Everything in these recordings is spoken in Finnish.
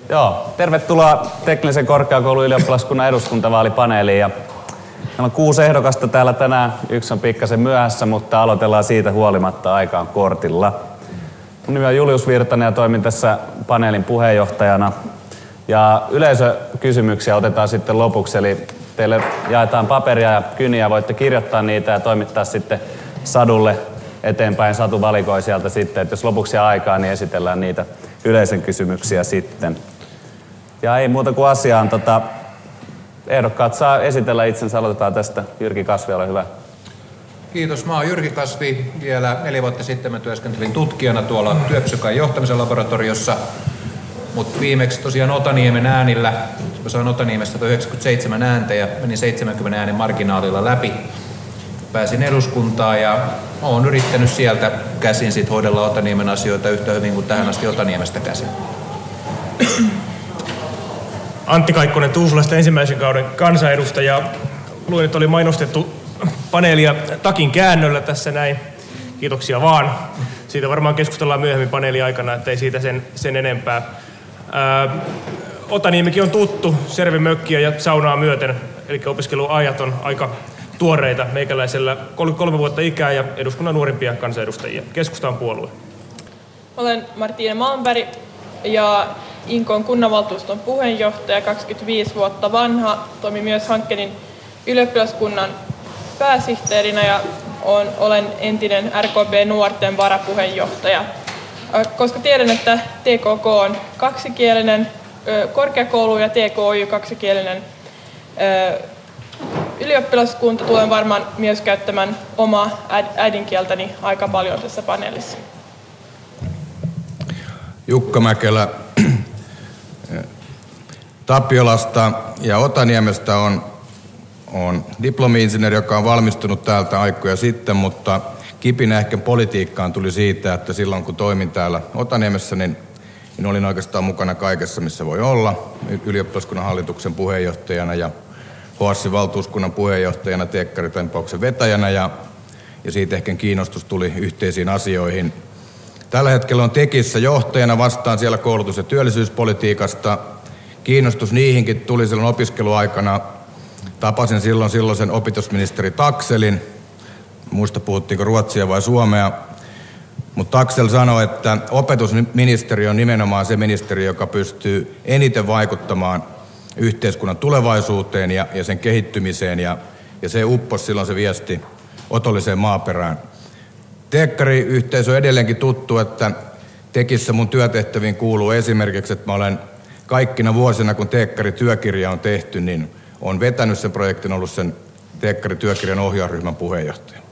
Joo, tervetuloa Teknillisen korkeakoulun ylioppilaskunnan eduskuntavaalipaneeliin. Ja meillä on 6 ehdokasta täällä tänään. Yksi on pikkasen myöhässä, mutta aloitellaan siitä huolimatta, aikaan kortilla. Mun nimi on Julius Virtanen ja toimin tässä paneelin puheenjohtajana. Ja yleisökysymyksiä otetaan sitten lopuksi, eli teille jaetaan paperia ja kyniä, voitte kirjoittaa niitä ja toimittaa sitten Sadulle eteenpäin. Satu valikoi sieltä sitten, että jos lopuksi jää aikaa, niin esitellään niitä yleisön kysymyksiä sitten. Ja ei muuta kuin asiaan. Ehdokkaat saa esitellä itsensä. Aloitetaan tästä. Jyrki Kasvi, ole hyvä. Kiitos. Mä oon Jyrki Kasvi. Vielä 4 vuotta sitten mä työskentelin tutkijana tuolla työpsykan johtamisen laboratoriossa. Mutta viimeksi tosiaan Otaniemen äänillä. Mä sain Otaniemestä 197 ääntä ja menin 70 äänen marginaalilla läpi. Pääsin eduskuntaan ja oon yrittänyt sieltä käsin sit hoidella Otaniemen asioita yhtä hyvin kuin tähän asti Otaniemestä käsin. Antti Kaikkonen Tuusulasta ensimmäisen kauden kansanedustaja. Luin, että oli mainostettu paneelia takin käännöllä tässä näin. Kiitoksia vaan. Siitä varmaan keskustellaan myöhemmin paneelin aikana, ettei siitä sen enempää. Otaniemikin on tuttu, servimökkiä ja saunaa myöten, eli opiskeluajat on aika tuoreita meikäläisellä 33 vuotta ikää ja eduskunnan nuorimpia kansanedustajia. Keskusta on puolue. Olen Martine Malmberg ja Inkon kunnanvaltuuston puheenjohtaja, 25 vuotta vanha. Toimin myös Hankkenin ylioppilaskunnan pääsihteerinä ja olen entinen RKP-nuorten varapuheenjohtaja. Koska tiedän, että TKK on kaksikielinen korkeakoulu ja TKY kaksikielinen ylioppilaskunta, tulen varmaan myös käyttämään omaa äidinkieltäni aika paljon tässä paneelissa. Jukka Mäkelä Tapiolasta ja Otaniemestä on diplomi-insinööri, joka on valmistunut täältä aikoja sitten, mutta kipinä ehkä politiikkaan tuli siitä, että silloin kun toimin täällä Otaniemessä, niin olin oikeastaan mukana kaikessa, missä voi olla. Ylioppilaskunnan hallituksen puheenjohtajana ja HOASin valtuuskunnan puheenjohtajana, teekkaritempauksen vetäjänä ja siitä ehkä kiinnostus tuli yhteisiin asioihin. Tällä hetkellä on Tekissä johtajana, vastaan siellä koulutus- ja työllisyyspolitiikasta. Kiinnostus niihinkin tuli silloin opiskeluaikana. Tapasin silloisen opetusministeri Taxellin. Muista puhuttiinko ruotsia vai suomea. Mutta Taxell sanoi, että opetusministeriö on nimenomaan se ministeriö, joka pystyy eniten vaikuttamaan yhteiskunnan tulevaisuuteen ja sen kehittymiseen. Ja se upposi silloin se viesti otolliseen maaperään. Teekkariyhteisö on edelleenkin tuttu, että Tekissä mun työtehtäviin kuuluu esimerkiksi, että mä olen kaikkina vuosina, kun teekkarityökirja on tehty, niin olen vetänyt sen projektin, ollut sen teekkarityökirjan ohjausryhmän puheenjohtaja.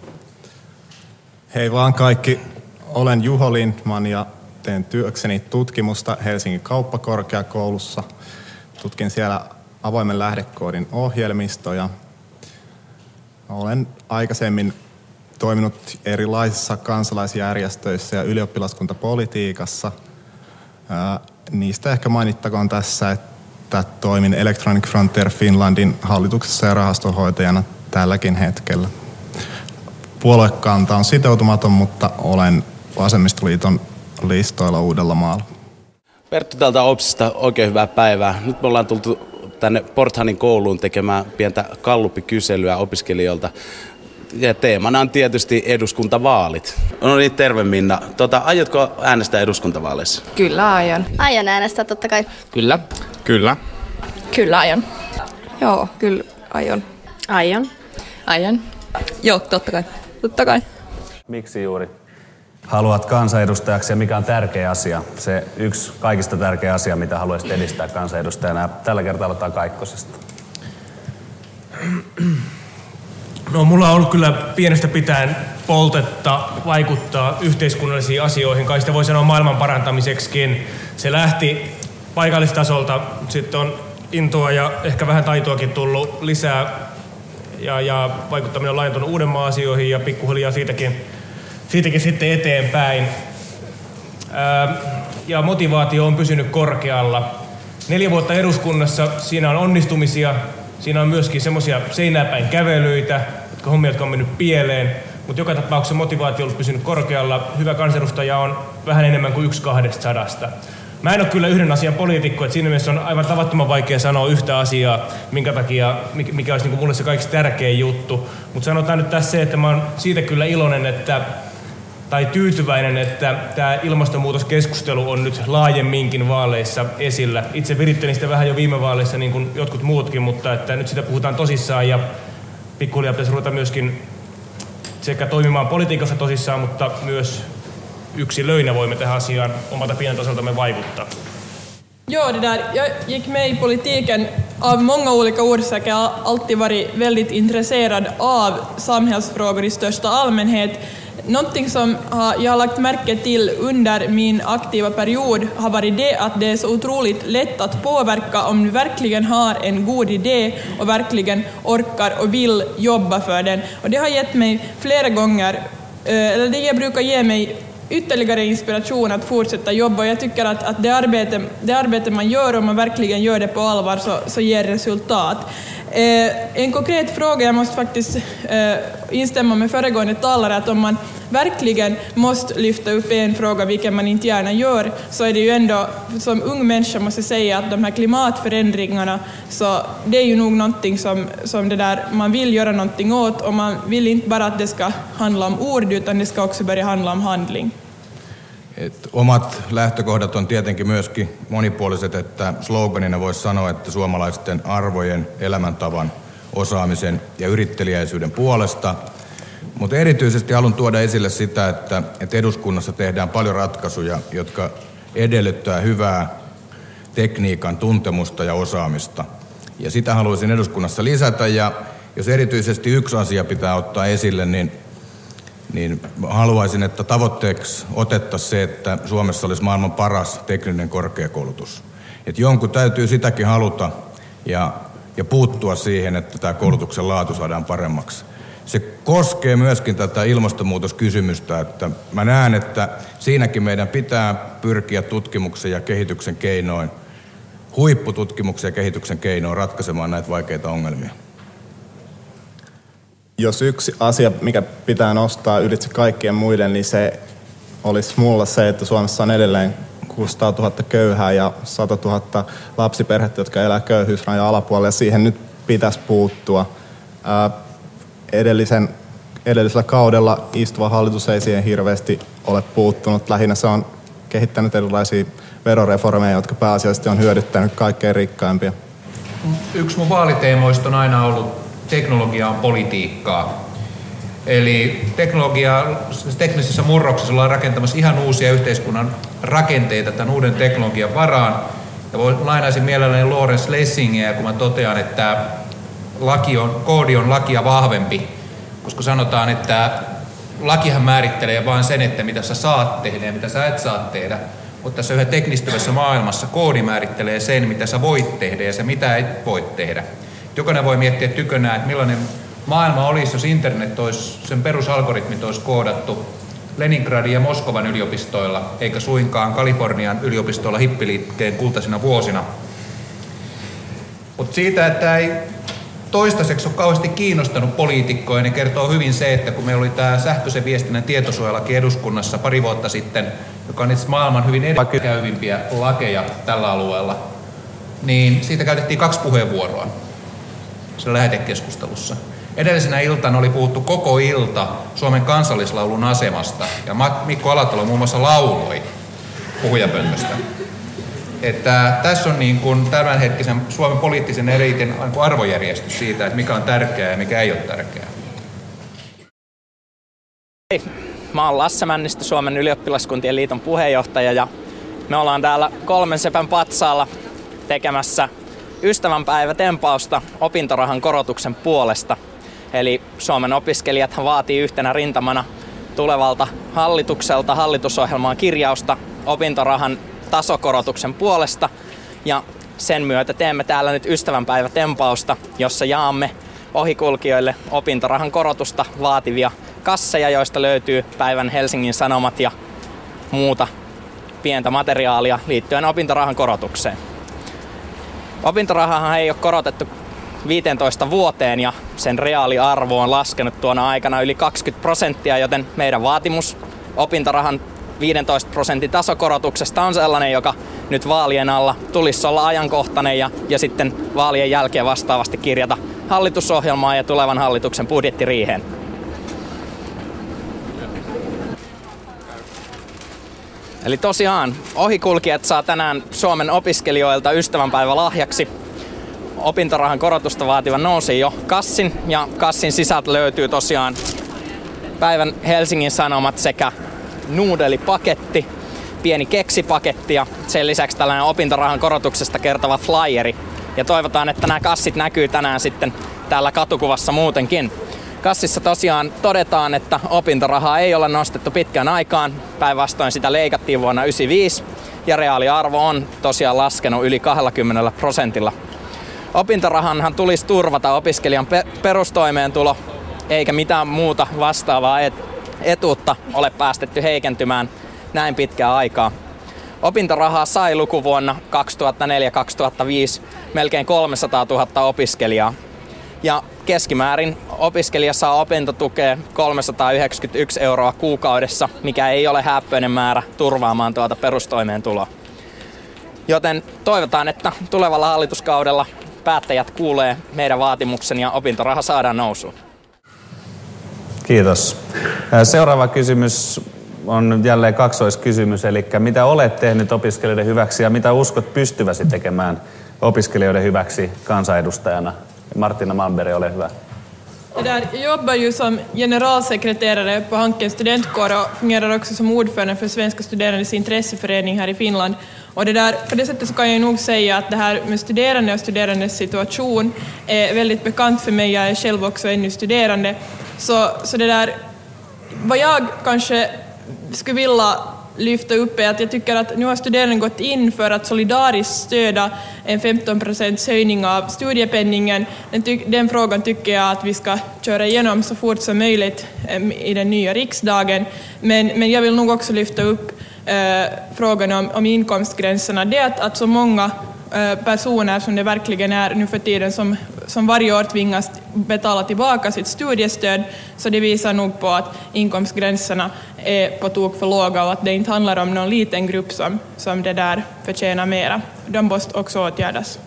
Hei vaan kaikki, olen Juho Lindman ja teen työkseni tutkimusta Helsingin kauppakorkeakoulussa. Tutkin siellä avoimen lähdekoodin ohjelmistoja. Olen aikaisemmin toiminut erilaisissa kansalaisjärjestöissä ja ylioppilaskuntapolitiikassa. Niistä ehkä mainittakoon tässä, että toimin Electronic Frontier Finlandin hallituksessa ja rahastonhoitajana tälläkin hetkellä. Puoluekanta on sitoutumaton, mutta olen Vasemmistoliiton listoilla Uudellamaalla. Perttu täältä OPSista, oikein hyvää päivää. Nyt me ollaan tultu tänne Porthanin kouluun tekemään pientä gallupikyselyä opiskelijoilta. Ja teemana on tietysti eduskuntavaalit. No niin, terve Minna. Aiotko äänestää eduskuntavaaleissa? Kyllä aion. Aion äänestää totta kai. Kyllä. Kyllä. Kyllä aion. Joo, kyllä aion. Aion. Joo, totta kai. Totta kai. Miksi juuri haluat kansanedustajaksi ja mikä on tärkeä asia? Se yksi kaikista tärkeä asia, mitä haluaisit edistää kansanedustajana. Tällä kertaa aloitetaan Kaikkosesta. No, mulla on ollut kyllä pienestä pitäen poltetta vaikuttaa yhteiskunnallisiin asioihin. Kai sitä voi sanoa maailman parantamiseksikin. Se lähti paikallistasolta, sitten on intoa ja ehkä vähän taitoakin tullut lisää. Ja vaikuttaminen on laajentunut Uudenmaan asioihin ja pikkuhiljaa siitäkin sitten eteenpäin. Ja motivaatio on pysynyt korkealla. 4 vuotta eduskunnassa, siinä on onnistumisia. Siinä on myöskin semmoisia seinääpäin kävelyitä, jotka on mennyt pieleen, mutta joka tapauksessa motivaatio on pysynyt korkealla. Hyvä kansanedustaja on vähän enemmän kuin 1/200. Mä en ole kyllä yhden asian poliitikko, että siinä mielessä on aivan tavattoman vaikea sanoa yhtä asiaa, mikä olisi niin mulle se kaikista tärkein juttu. Mutta sanotaan nyt tässä se, että mä oon siitä kyllä iloinen, tai tyytyväinen, että tämä ilmastonmuutoskeskustelu on nyt laajemminkin vaaleissa esillä. Itse virittelin sitä vähän jo viime vaaleissa niin kuin jotkut muutkin, mutta että nyt sitä puhutaan tosissaan ja pikkuhiljaa pitäisi ruveta myöskin sekä toimimaan politiikassa tosissaan, mutta myös yksilöinä voimme tähän asiaan omalta pienen tasoltamme vaikuttaa. Ja, det där. Jag gick med i politiken av många olika orsaker. Jag har alltid varit väldigt intresserad av samhällsfrågor i största allmänhet. Någonting som jag har lagt märke till under min aktiva period har varit det att det är så otroligt lätt att påverka om du verkligen har en god idé och verkligen orkar och vill jobba för den. Och det har gett mig flera gånger, eller det brukar ge mig ytterligare inspiration att fortsätta jobba. Jag tycker att det arbete man gör, om man verkligen gör det på allvar, så ger resultat. En konkret fråga, jag måste faktiskt instämma med föregående talare, att om man verkligen måste lyfta upp en fråga, vilken man inte gärna gör, så är det ju ändå, som ung människa måste säga att de här klimatförändringarna, så det är ju nog någonting som det där man vill göra någonting åt, och man vill inte bara att det ska handla om ord, utan det ska också börja handla om handling. Omat lähtökohdat on tietenkin myöskin monipuoliset, että sloganina voisi sanoa, että suomalaisten arvojen, elämäntavan, osaamisen ja yritteliäisyyden puolesta. Mutta erityisesti haluan tuoda esille sitä, että eduskunnassa tehdään paljon ratkaisuja, jotka edellyttää hyvää tekniikan tuntemusta ja osaamista. Ja sitä haluaisin eduskunnassa lisätä, ja jos erityisesti yksi asia pitää ottaa esille, niin haluaisin, että tavoitteeksi otettaisiin se, että Suomessa olisi maailman paras tekninen korkeakoulutus. Että jonkun täytyy sitäkin haluta ja puuttua siihen, että tämä koulutuksen laatu saadaan paremmaksi. Se koskee myöskin tätä ilmastonmuutoskysymystä, että mä näen, että siinäkin meidän pitää pyrkiä tutkimuksen ja kehityksen keinoin, huippututkimuksen ja kehityksen keinoin ratkaisemaan näitä vaikeita ongelmia. Jos yksi asia, mikä pitää nostaa ylitse kaikkien muiden, niin se olisi mulla se, että Suomessa on edelleen 600 000 köyhää ja 100 000 lapsiperhettä, jotka elää köyhyysrajan alapuolella, ja siihen nyt pitäisi puuttua. Edellisellä kaudella istuva hallitus ei siihen hirveästi ole puuttunut. Lähinnä se on kehittänyt erilaisia veroreformeja, jotka pääasiallisesti on hyödyttänyt kaikkein rikkaimpia. Yksi mun vaaliteemoista on aina ollut teknologia on politiikkaa. Eli teknisessä murroksessa ollaan rakentamassa ihan uusia yhteiskunnan rakenteita tämän uuden teknologian varaan. Ja lainaisin mielelläni Lawrence Lessingiä, kun mä totean, että koodi on lakia vahvempi, koska sanotaan, että lakihan määrittelee vain sen, että mitä sä saat tehdä ja mitä sä et saa tehdä. Mutta tässä yhä teknistyvässä maailmassa koodi määrittelee sen, mitä sä voit tehdä ja se, mitä et voi tehdä. Jokainen voi miettiä tykönään, että millainen maailma olisi, jos internet olisi, sen perusalgoritmit olisi koodattu Leningradin ja Moskovan yliopistoilla, eikä suinkaan Kalifornian yliopistoilla hippiliikkeen kultaisina vuosina. Mutta siitä, että ei toistaiseksi ole kauheasti kiinnostanut poliitikkoja, niin kertoo hyvin se, että kun meillä oli tämä sähköisen viestinnän tietosuojalaki eduskunnassa pari vuotta sitten, joka on itse maailman hyvin edelläkäyvimpiä lakeja tällä alueella, niin siitä käytettiin 2 puheenvuoroa sen lähetekeskustelussa. Edellisenä iltana oli puhuttu koko ilta Suomen kansallislaulun asemasta, ja Mikko Alatalo muun muassa lauloi puhujapöntöstä. Että tässä on niin kuin tämänhetkisen Suomen poliittisen eliitin arvojärjestys siitä, että mikä on tärkeää ja mikä ei ole tärkeää. Hei, mä oon Lasse Männistö, Suomen ylioppilaskuntien liiton puheenjohtaja, ja me ollaan täällä Kolmen sepän patsaalla tekemässä ystävänpäivätempausta opintorahan korotuksen puolesta. Eli Suomen opiskelijathan vaatii yhtenä rintamana tulevalta hallitukselta hallitusohjelmaan kirjausta opintorahan tasokorotuksen puolesta, ja sen myötä teemme täällä nyt ystävänpäivätempausta, jossa jaamme ohikulkijoille opintorahan korotusta vaativia kasseja, joista löytyy päivän Helsingin Sanomat ja muuta pientä materiaalia liittyen opintorahan korotukseen. Opintorahahan ei ole korotettu 15 vuoteen ja sen reaaliarvo on laskenut tuona aikana yli 20%, joten meidän vaatimus opintorahan 15% tasokorotuksesta on sellainen, joka nyt vaalien alla tulisi olla ajankohtainen ja sitten vaalien jälkeen vastaavasti kirjata hallitusohjelmaan ja tulevan hallituksen budjettiriiheen. Eli tosiaan ohikulkijat saa tänään Suomen opiskelijoilta ystävänpäivä lahjaksi opintorahan korotusta vaativan nousi jo kassin, ja kassin sisältä löytyy tosiaan päivän Helsingin Sanomat sekä nuudelipaketti, pieni keksipaketti ja sen lisäksi tällainen opintorahan korotuksesta kertova flyeri. Ja toivotaan, että nämä kassit näkyy tänään sitten täällä katukuvassa muutenkin. Kassissa tosiaan todetaan, että opintorahaa ei ole nostettu pitkään aikaan, päinvastoin sitä leikattiin vuonna 1995 ja reaaliarvo on tosiaan laskenut yli 20%. Opintorahanhan tulisi turvata opiskelijan perustoimeentulo, eikä mitään muuta vastaavaa etuutta ole päästetty heikentymään näin pitkää aikaa. Opintorahaa sai lukuvuonna 2004-2005 melkein 300 000 opiskelijaa. Ja keskimäärin opiskelija saa opintotukea 391 € kuukaudessa, mikä ei ole häppöinen määrä turvaamaan tuota perustoimeentuloa. Joten toivotaan, että tulevalla hallituskaudella päättäjät kuulee meidän vaatimuksen ja opintoraha saadaan nousuun. Kiitos. Seuraava kysymys on jälleen kaksoiskysymys, eli mitä olet tehnyt opiskelijoiden hyväksi ja mitä uskot pystyväsi tekemään opiskelijoiden hyväksi kansanedustajana? Martina Malmberg, ole hyvä. Jag jobbar ju som generalsekreterare på Hankens studentkår och fungerar också som ordförande för Svenska studerandes intresseförening här i Finland. Och på det sättet så kan jag nog säga att det här med studerande och studerandes situation är väldigt bekant för mig. Jag är själv också ännu studerande. Så vad jag kanske skulle vilja lyfta upp är att jag tycker att nu har studerande gått in för att solidariskt stödja en 15% höjning av studiepenningen. Den frågan tycker jag att vi ska köra igenom så fort som möjligt i den nya riksdagen. Men jag vill nog också lyfta upp frågan om inkomstgränserna. Det att så många personer som det verkligen är nu för tiden som varje år tvingas betala tillbaka sitt studiestöd, så det visar nog på att inkomstgränserna är på tok för låga och att det inte handlar om någon liten grupp som det där förtjänar mera. De måste också åtgärdas.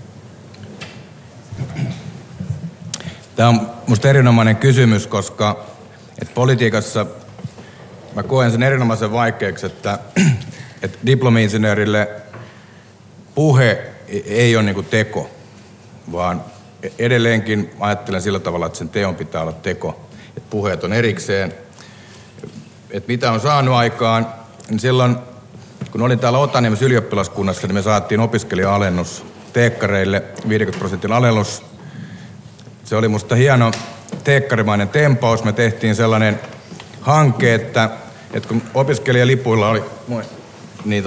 Tämä on musta erinomainen kysymys, koska politiikassa mä koen sen erinomaisen vaikeaksi, että diplomi-insinöörille puhe ei ole niinku teko, vaan edelleenkin ajattelen sillä tavalla, että sen teon pitää olla teko. Että puheet on erikseen. Että mitä on saanut aikaan, niin silloin kun olin täällä Otaniemessä ylioppilaskunnassa, niin me saatiin opiskelija-alennus teekkareille, 50% alennus. Se oli musta hieno teekkarimainen tempaus. Me tehtiin sellainen hanke, että kun opiskelijalipuilla oli niin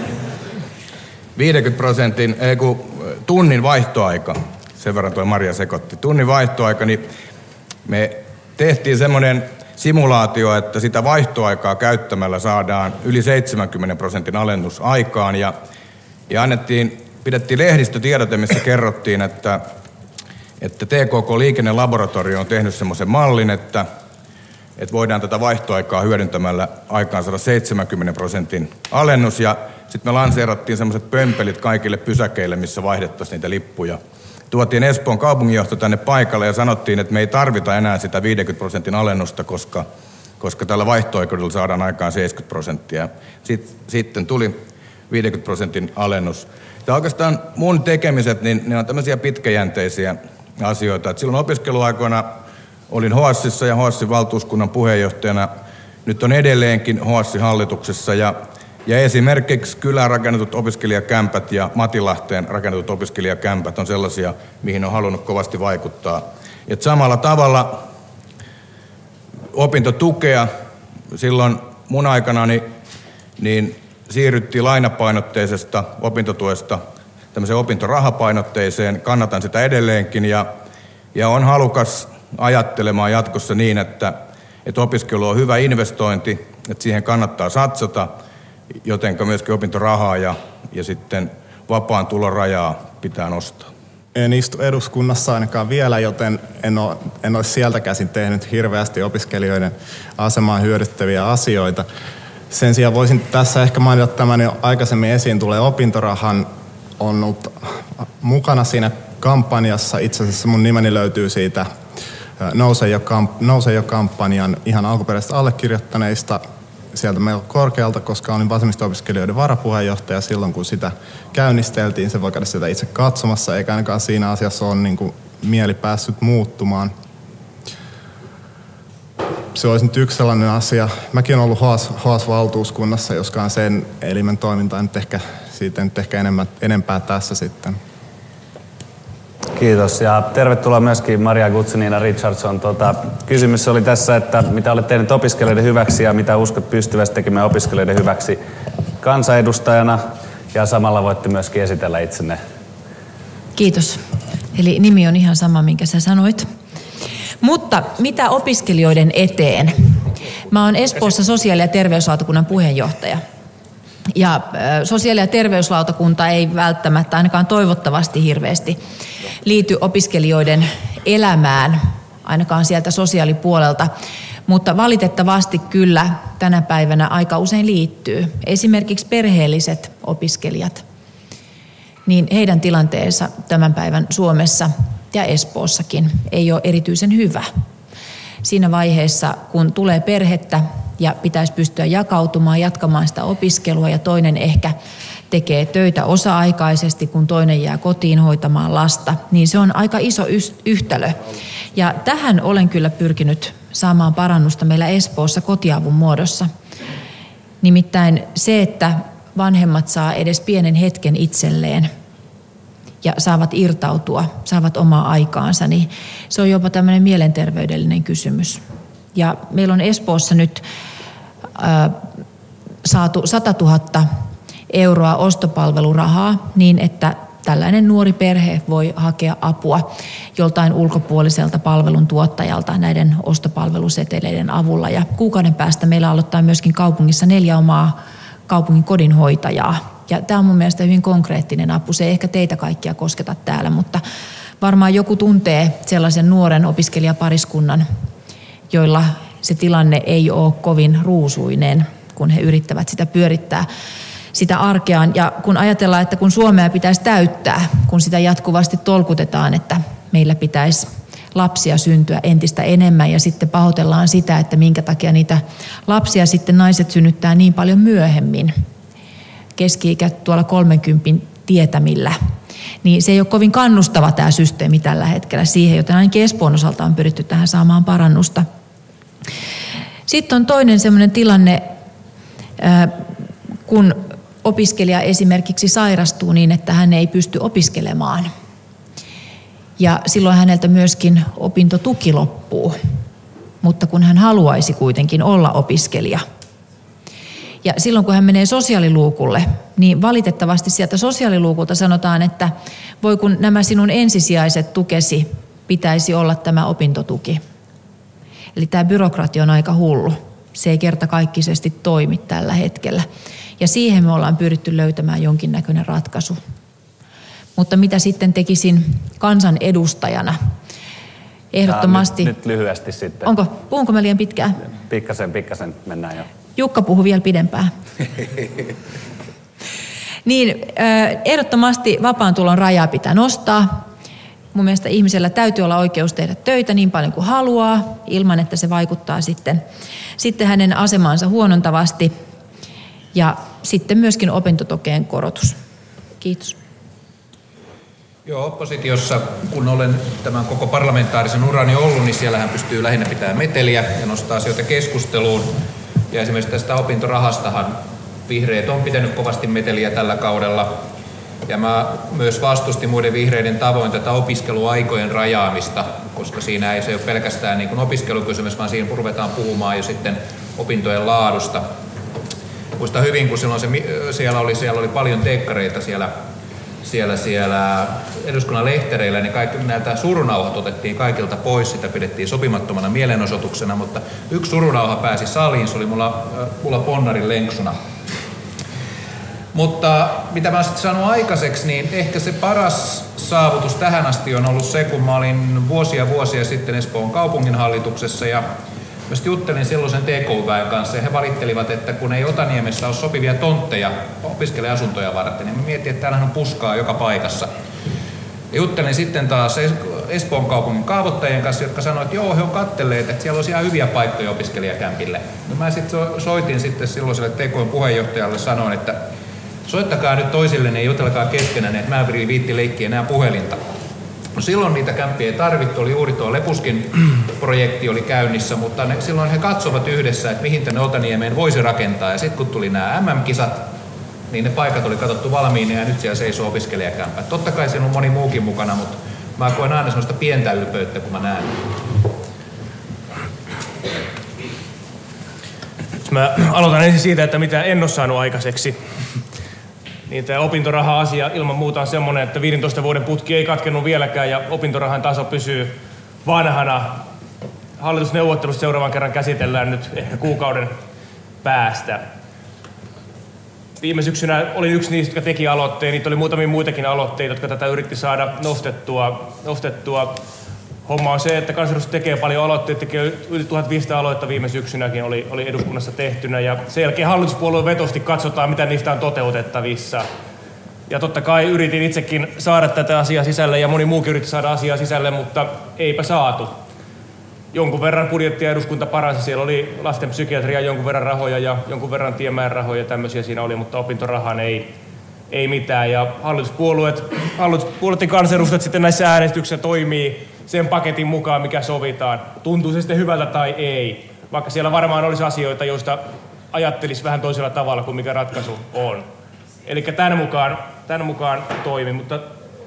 tunnin vaihtoaika, sen verran tuo Maria sekoitti, tunnin vaihtoaika, niin me tehtiin semmoinen simulaatio, että sitä vaihtoaikaa käyttämällä saadaan yli 70% alennus aikaan ja pidettiin lehdistötiedote, missä kerrottiin, että TKK Liikennelaboratorio on tehnyt semmoisen mallin, että voidaan tätä vaihtoaikaa hyödyntämällä aikaan saada 70% alennus ja sitten me lanseerattiin semmoiset pömpelit kaikille pysäkeille, missä vaihdettaisiin niitä lippuja. Tuotiin Espoon kaupunginjohto tänne paikalle ja sanottiin, että me ei tarvita enää sitä 50% alennusta, koska tällä vaihtoaikoudella saadaan aikaan 70%. Sitten tuli 50% alennus. Ja oikeastaan mun tekemiset, niin ne on tämmöisiä pitkäjänteisiä asioita. Et silloin opiskeluaikoina olin HOASissa ja HOASin valtuuskunnan puheenjohtajana. Nyt on edelleenkin HOASin hallituksessa ja esimerkiksi kylään rakennetut opiskelijakämpät ja Matilahteen rakennetut opiskelijakämpät on sellaisia, mihin on halunnut kovasti vaikuttaa. Et samalla tavalla opintotukea silloin mun aikanani niin siirryttiin lainapainotteisesta opintotuesta tämmöiseen opintorahapainotteiseen. Kannatan sitä edelleenkin ja on halukas ajattelemaan jatkossa niin, että opiskelu on hyvä investointi, että siihen kannattaa satsata, jotenka myöskin opintorahaa ja sitten vapaan tulon rajaa pitää nostaa. En istu eduskunnassa ainakaan vielä, joten en ole sieltä käsin tehnyt hirveästi opiskelijoiden asemaan hyödyttäviä asioita. Sen sijaan voisin tässä ehkä mainita tämän jo aikaisemmin esiin tulee opintorahan. On ollut mukana siinä kampanjassa. Itse asiassa mun nimeni löytyy siitä Nouse jo -kampanjan ihan alkuperäisistä allekirjoittaneista sieltä meillä korkealta, koska olin vasemmisto-opiskelijoiden varapuheenjohtaja silloin, kun sitä käynnisteltiin. Se voi käydä sitä itse katsomassa, eikä ainakaan siinä asiassa ole niin kuin mieli päässyt muuttumaan. Se olisi nyt yksi sellainen asia. Mäkin olen ollut HAS-valtuuskunnassa, joskaan sen elimen toimintaa nyt siitä nyt ehkä enempää tässä sitten. Kiitos ja tervetuloa myöskin Maria Guzenina Richardson. Kysymys oli tässä, että mitä olet tehnyt opiskelijoiden hyväksi ja mitä uskot pystyvästi tekemään opiskelijoiden hyväksi kansanedustajana ja samalla voitte myöskin esitellä itsenne. Kiitos. Eli nimi on ihan sama, minkä sä sanoit. Mutta mitä opiskelijoiden eteen? Mä oon Espoossa sosiaali- ja terveyslautakunnan puheenjohtaja. Ja sosiaali- ja terveyslautakunta ei välttämättä, ainakaan toivottavasti hirveästi, liity opiskelijoiden elämään, ainakaan sieltä sosiaalipuolelta. Mutta valitettavasti kyllä tänä päivänä aika usein liittyy. Esimerkiksi perheelliset opiskelijat, niin heidän tilanteensa tämän päivän Suomessa ja Espoossakin ei ole erityisen hyvä. Siinä vaiheessa, kun tulee perhettä ja pitäisi pystyä jakautumaan, jatkamaan sitä opiskelua ja toinen ehkä tekee töitä osa-aikaisesti, kun toinen jää kotiin hoitamaan lasta, niin se on aika iso yhtälö. Ja tähän olen kyllä pyrkinyt saamaan parannusta meillä Espoossa kotiavun muodossa. Nimittäin se, että vanhemmat saa edes pienen hetken itselleen ja saavat irtautua, saavat omaa aikaansa, niin se on jopa tämmöinen mielenterveydellinen kysymys. Ja meillä on Espoossa nyt saatu 100 000 euroa ostopalvelurahaa niin, että tällainen nuori perhe voi hakea apua joltain ulkopuoliselta palveluntuottajalta näiden ostopalveluseteleiden avulla. Ja kuukauden päästä meillä aloittaa myöskin kaupungissa 4 omaa kaupungin kodinhoitajaa. Ja tämä on mun mielestä hyvin konkreettinen apu. Se ei ehkä teitä kaikkia kosketa täällä, mutta varmaan joku tuntee sellaisen nuoren opiskelijapariskunnan, joilla se tilanne ei ole kovin ruusuinen, kun he yrittävät sitä pyörittää sitä arkeaan. Ja kun ajatellaan, että kun Suomea pitäisi täyttää, kun sitä jatkuvasti tolkutetaan, että meillä pitäisi lapsia syntyä entistä enemmän ja sitten pahoitellaan sitä, että minkä takia niitä lapsia sitten naiset synnyttää niin paljon myöhemmin, keski-ikä tuolla 30 tietämillä, niin se ei ole kovin kannustava tämä systeemi tällä hetkellä siihen, joten ainakin Espoon osalta on pyritty tähän saamaan parannusta. Sitten on toinen sellainen tilanne, kun opiskelija esimerkiksi sairastuu niin, että hän ei pysty opiskelemaan. Ja silloin häneltä myöskin opintotuki loppuu, mutta kun hän haluaisi kuitenkin olla opiskelija. Ja silloin kun hän menee sosiaaliluukulle, niin valitettavasti sieltä sosiaaliluukulta sanotaan, että voi kun nämä sinun ensisijaiset tukesi pitäisi olla tämä opintotuki. Eli tämä byrokratia on aika hullu. Se ei kertakaikkisesti toimi tällä hetkellä. Ja siihen me ollaan pyritty löytämään jonkinnäköinen ratkaisu. Mutta mitä sitten tekisin kansanedustajana? Ehdottomasti. Nyt lyhyesti sitten. Puhunko mä liian pitkään? Pikkasen mennään jo. Jukka puhui vielä pidempään. Niin, ehdottomasti vapaan tulon rajaa pitää nostaa. Mun mielestä ihmisellä täytyy olla oikeus tehdä töitä niin paljon kuin haluaa, ilman että se vaikuttaa sitten hänen asemansa huonontavasti. Ja sitten myöskin opintotukeen korotus. Kiitos. Joo, oppositiossa, kun olen tämän koko parlamentaarisen urani ollut, niin siellähän pystyy lähinnä pitämään meteliä ja nostaa asioita keskusteluun. Ja esimerkiksi tästä opintorahastahan vihreät on pitänyt kovasti meteliä tällä kaudella. Ja mä myös vastustin muiden vihreiden tavoin tätä opiskeluaikojen rajaamista, koska siinä ei se ole pelkästään niin kuin opiskelukysymys, vaan siinä ruvetaan puhumaan jo sitten opintojen laadusta. Muistan hyvin, kun silloin siellä oli paljon teekkareita siellä eduskunnan lehtereillä, niin kaikki näitä surunauhat otettiin kaikilta pois, sitä pidettiin sopimattomana mielenosoituksena, mutta yksi surunauha pääsi saliin, se oli mulla ponnarin lenksuna. Mutta mitä mä oon sitten saanut aikaiseksi, niin ehkä se paras saavutus tähän asti on ollut se, kun mä olin vuosia sitten Espoon kaupunginhallituksessa ja Mä juttelin silloisen TK-väen kanssa ja he valittelivat, että kun ei Otaniemessä ole sopivia tontteja opiskelija-asuntoja varten, niin mä mietin, että täällähän on puskaa joka paikassa. Ja juttelin sitten taas Espoon kaupungin kaavoittajien kanssa, jotka sanoivat, että joo, he on katselleet, että siellä olisi ihan hyviä paikkoja opiskelijakämpille. No mä sitten soitin sitten silloiselle TK:n puheenjohtajalle, sanoin, että soittakaa nyt toisillenne ja jutelkaa keskenään, että mä viitti leikkiä enää puhelinta. No silloin niitä kämppiä ei tarvittu, oli juuri tuo Lepuskin projekti oli käynnissä, mutta silloin he katsovat yhdessä, että mihin tänne Otaniemeen voisi rakentaa. Ja sitten kun tuli nämä MM-kisat, niin ne paikat oli katsottu valmiina ja nyt siellä seisoo opiskelijakämpä. Totta kai siinä on moni muukin mukana, mutta mä koen aina sellaista pientä ylpeyttä, kun mä näen. Mä aloitan ensin siitä, että mitä en ole saanut aikaiseksi. Niin tämä opintoraha-asia ilman muuta on semmoinen, että 15 vuoden putki ei katkennut vieläkään ja opintorahan taso pysyy vanhana. Hallitusneuvottelussa seuraavan kerran käsitellään nyt ehkä kuukauden päästä. Viime syksynä olin yksi niistä, jotka teki aloitteen. Niitä oli muutamia muitakin aloitteita, jotka tätä yritti saada nostettua. Homma on se, että kansanedustajat tekee paljon aloitteita, tekee yli 1500 aloitetta viime syksynäkin oli eduskunnassa tehtynä. Ja sen jälkeen hallituspuolue vetosti katsotaan, mitä niistä on toteutettavissa. Ja totta kai yritin itsekin saada tätä asiaa sisälle ja moni muukin yritti saada asiaa sisälle, mutta eipä saatu. Jonkun verran budjettia eduskunta paransi. Siellä oli lasten psykiatria jonkun verran rahoja ja jonkun verran tiemäärarahoja ja tämmöisiä siinä oli, mutta opintorahaan ei mitään. Ja hallituspuolueiden kansanedustajat sitten näissä äänestyksissä toimii sen paketin mukaan, mikä sovitaan. Tuntuu se sitten hyvältä tai ei. Vaikka siellä varmaan olisi asioita, joista ajattelisi vähän toisella tavalla kuin mikä ratkaisu on. Eli tämän mukaan toimi, mutta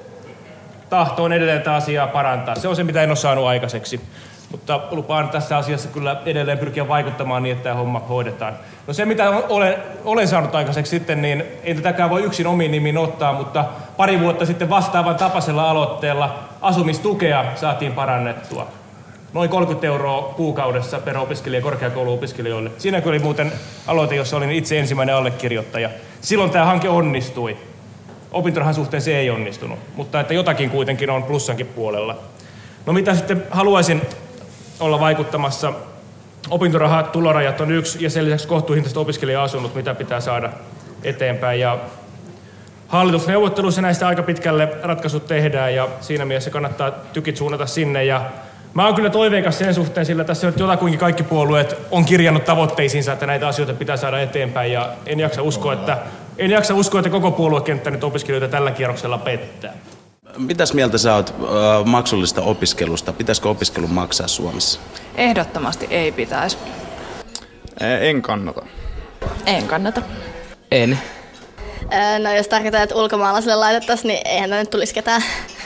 tahto on edelleen tätä asiaa parantaa. Se on se, mitä en ole saanut aikaiseksi. Mutta lupaan tässä asiassa kyllä edelleen pyrkiä vaikuttamaan niin, että tämä homma hoidetaan. No se, mitä olen saanut aikaiseksi sitten, niin ei tätäkään voi yksin omiin nimiin ottaa, mutta pari vuotta sitten vastaavan tapaisella aloitteella asumistukea saatiin parannettua. Noin 30 € kuukaudessa per opiskelija korkeakouluopiskelijoille. Siinä oli muuten aloite, jossa olin itse ensimmäinen allekirjoittaja. Silloin tämä hanke onnistui. Opintorahan suhteen se ei onnistunut, mutta että jotakin kuitenkin on plussankin puolella. No mitä sitten haluaisin olla vaikuttamassa? Opintorahat, tulorajat on yksi ja sen lisäksi kohtuuhintaiset opiskelija-asunnot, mitä pitää saada eteenpäin. Ja hallitusneuvotteluissa näistä aika pitkälle ratkaisut tehdään ja siinä mielessä kannattaa tykit suunnata sinne. Ja mä oon kyllä toiveikas sen suhteen, sillä tässä nyt jotakuinkin kaikki puolueet on kirjannut tavoitteisiinsa, että näitä asioita pitää saada eteenpäin ja en jaksa uskoa, että koko puoluekenttä nyt opiskelijoita tällä kierroksella pettää. Mitäs mieltä sä oot maksullista opiskelusta? Pitäisikö opiskelun maksaa Suomessa? Ehdottomasti ei pitäisi. En kannata. En kannata. En. No jos tarkoittaa, että ulkomaalaisille laitettaisiin, niin eihän tänne tulisi ketään.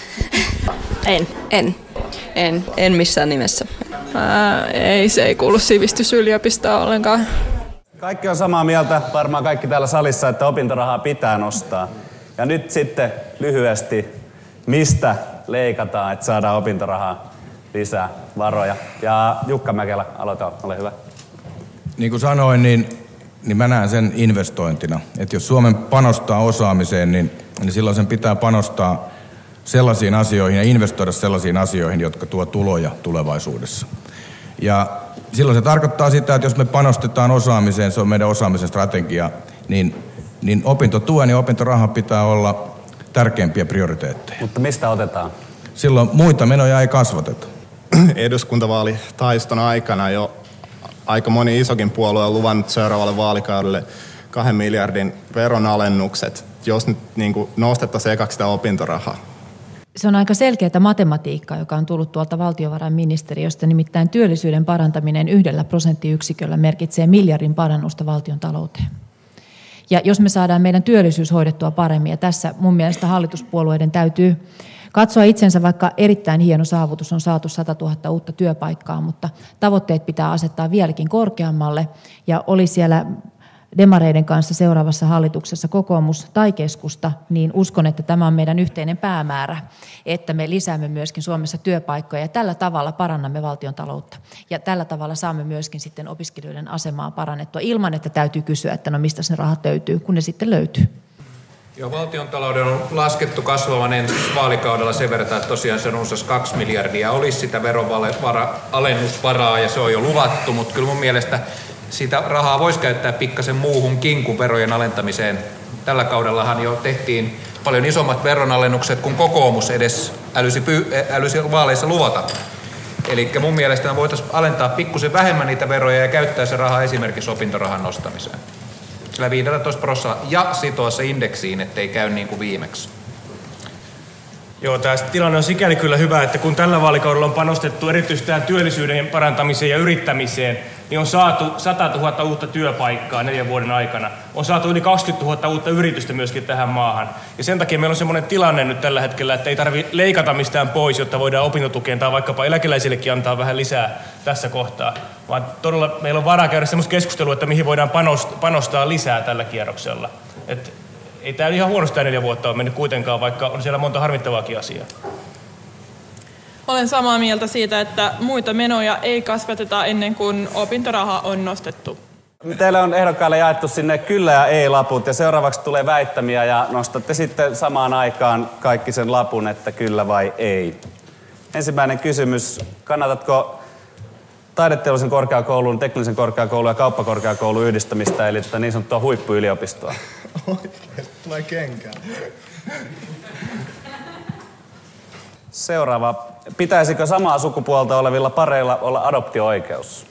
En missään nimessä. Se ei kuulu sivistysyliopistoon ollenkaan. Kaikki on samaa mieltä, varmaan kaikki täällä salissa, että opintorahaa pitää nostaa. Ja nyt sitten lyhyesti, mistä leikataan, että saadaan opintorahaa lisää varoja. Ja Jukka Mäkelä, aloita, ole hyvä. Niin kuin sanoin, niin mä näen sen investointina. Että jos Suomen panostaa osaamiseen, niin silloin sen pitää panostaa sellaisiin asioihin ja investoida sellaisiin asioihin, jotka tuo tuloja tulevaisuudessa. Ja silloin se tarkoittaa sitä, että jos me panostetaan osaamiseen, se on meidän osaamisen strategia, niin opintotuen ja opintorahan pitää olla tärkeimpiä prioriteetteja. Mutta mistä otetaan? Silloin muita menoja ei kasvateta. Eduskuntavaalitaiston aikana jo aika moni isokin puolue on luvannut seuraavalle vaalikaudelle 2 miljardin veronalennukset, jos nyt nostettaisiin ekaksi sitä opintorahaa. Se on aika selkeää matematiikkaa, joka on tullut tuolta valtiovarainministeriöstä, nimittäin työllisyyden parantaminen 1 prosenttiyksiköllä merkitsee miljardin parannusta valtion talouteen. Ja jos me saadaan meidän työllisyys hoidettua paremmin, ja tässä mun mielestä hallituspuolueiden täytyy katsoa itsensä, vaikka erittäin hieno saavutus on saatu 100 000 uutta työpaikkaa, mutta tavoitteet pitää asettaa vieläkin korkeammalle, ja oli siellä demareiden kanssa seuraavassa hallituksessa kokoomus tai keskusta, niin uskon, että tämä on meidän yhteinen päämäärä, että me lisäämme myöskin Suomessa työpaikkoja ja tällä tavalla parannamme valtion taloutta. Ja tällä tavalla saamme myöskin sitten opiskelijoiden asemaa parannettua ilman, että täytyy kysyä, että no mistä se rahat löytyy, kun ne sitten löytyy. Joo, valtiontalouden on laskettu kasvavan ensi vaalikaudella sen verran, että tosiaan se runsas 2 miljardia olisi sitä veronalennusvaraa ja se on jo luvattu, mutta kyllä mun mielestä sitä rahaa voisi käyttää pikkasen muuhunkin kuin verojen alentamiseen. Tällä kaudellahan jo tehtiin paljon isommat veronalennukset kuin kokoomus edes älysi vaaleissa luvata. Eli mun mielestä me voitaisiin alentaa pikkusen vähemmän niitä veroja ja käyttää se raha esimerkiksi opintorahan nostamiseen. Sillä 15% ja sitoa se indeksiin, ettei käy niin kuin viimeksi. Joo, tämä tilanne on sikäli kyllä hyvä, että kun tällä vaalikaudella on panostettu erityisesti tähän työllisyyden parantamiseen ja yrittämiseen, niin on saatu 100 000 uutta työpaikkaa 4 vuoden aikana. On saatu yli 20 000 uutta yritystä myöskin tähän maahan. Ja sen takia meillä on semmoinen tilanne nyt tällä hetkellä, että ei tarvitse leikata mistään pois, jotta voidaan opintotukeen tai vaikkapa eläkeläisillekin antaa vähän lisää tässä kohtaa. Vaan todella meillä on varaa käydä semmoista keskustelua, että mihin voidaan panostaa lisää tällä kierroksella. Et ei tämä ihan huonosti tämä 4 vuotta ole mennyt kuitenkaan, vaikka on siellä monta harmittavaakin asiaa. Olen samaa mieltä siitä, että muita menoja ei kasvateta ennen kuin opintoraha on nostettu. Teille on ehdokkaille jaettu sinne kyllä ja ei-laput ja seuraavaksi tulee väittämiä ja nostatte sitten samaan aikaan kaikki sen lapun, että kyllä vai ei. Ensimmäinen kysymys, kannatatko taideteollisen korkeakoulun, teknillisen korkeakoulun ja kauppakorkeakoulun yhdistämistä, eli niin sanottua huippuyliopistoa? Oikein, tulee kenkään. Seuraava. Pitäisikö samaa sukupuolta olevilla pareilla olla adoptio-oikeus?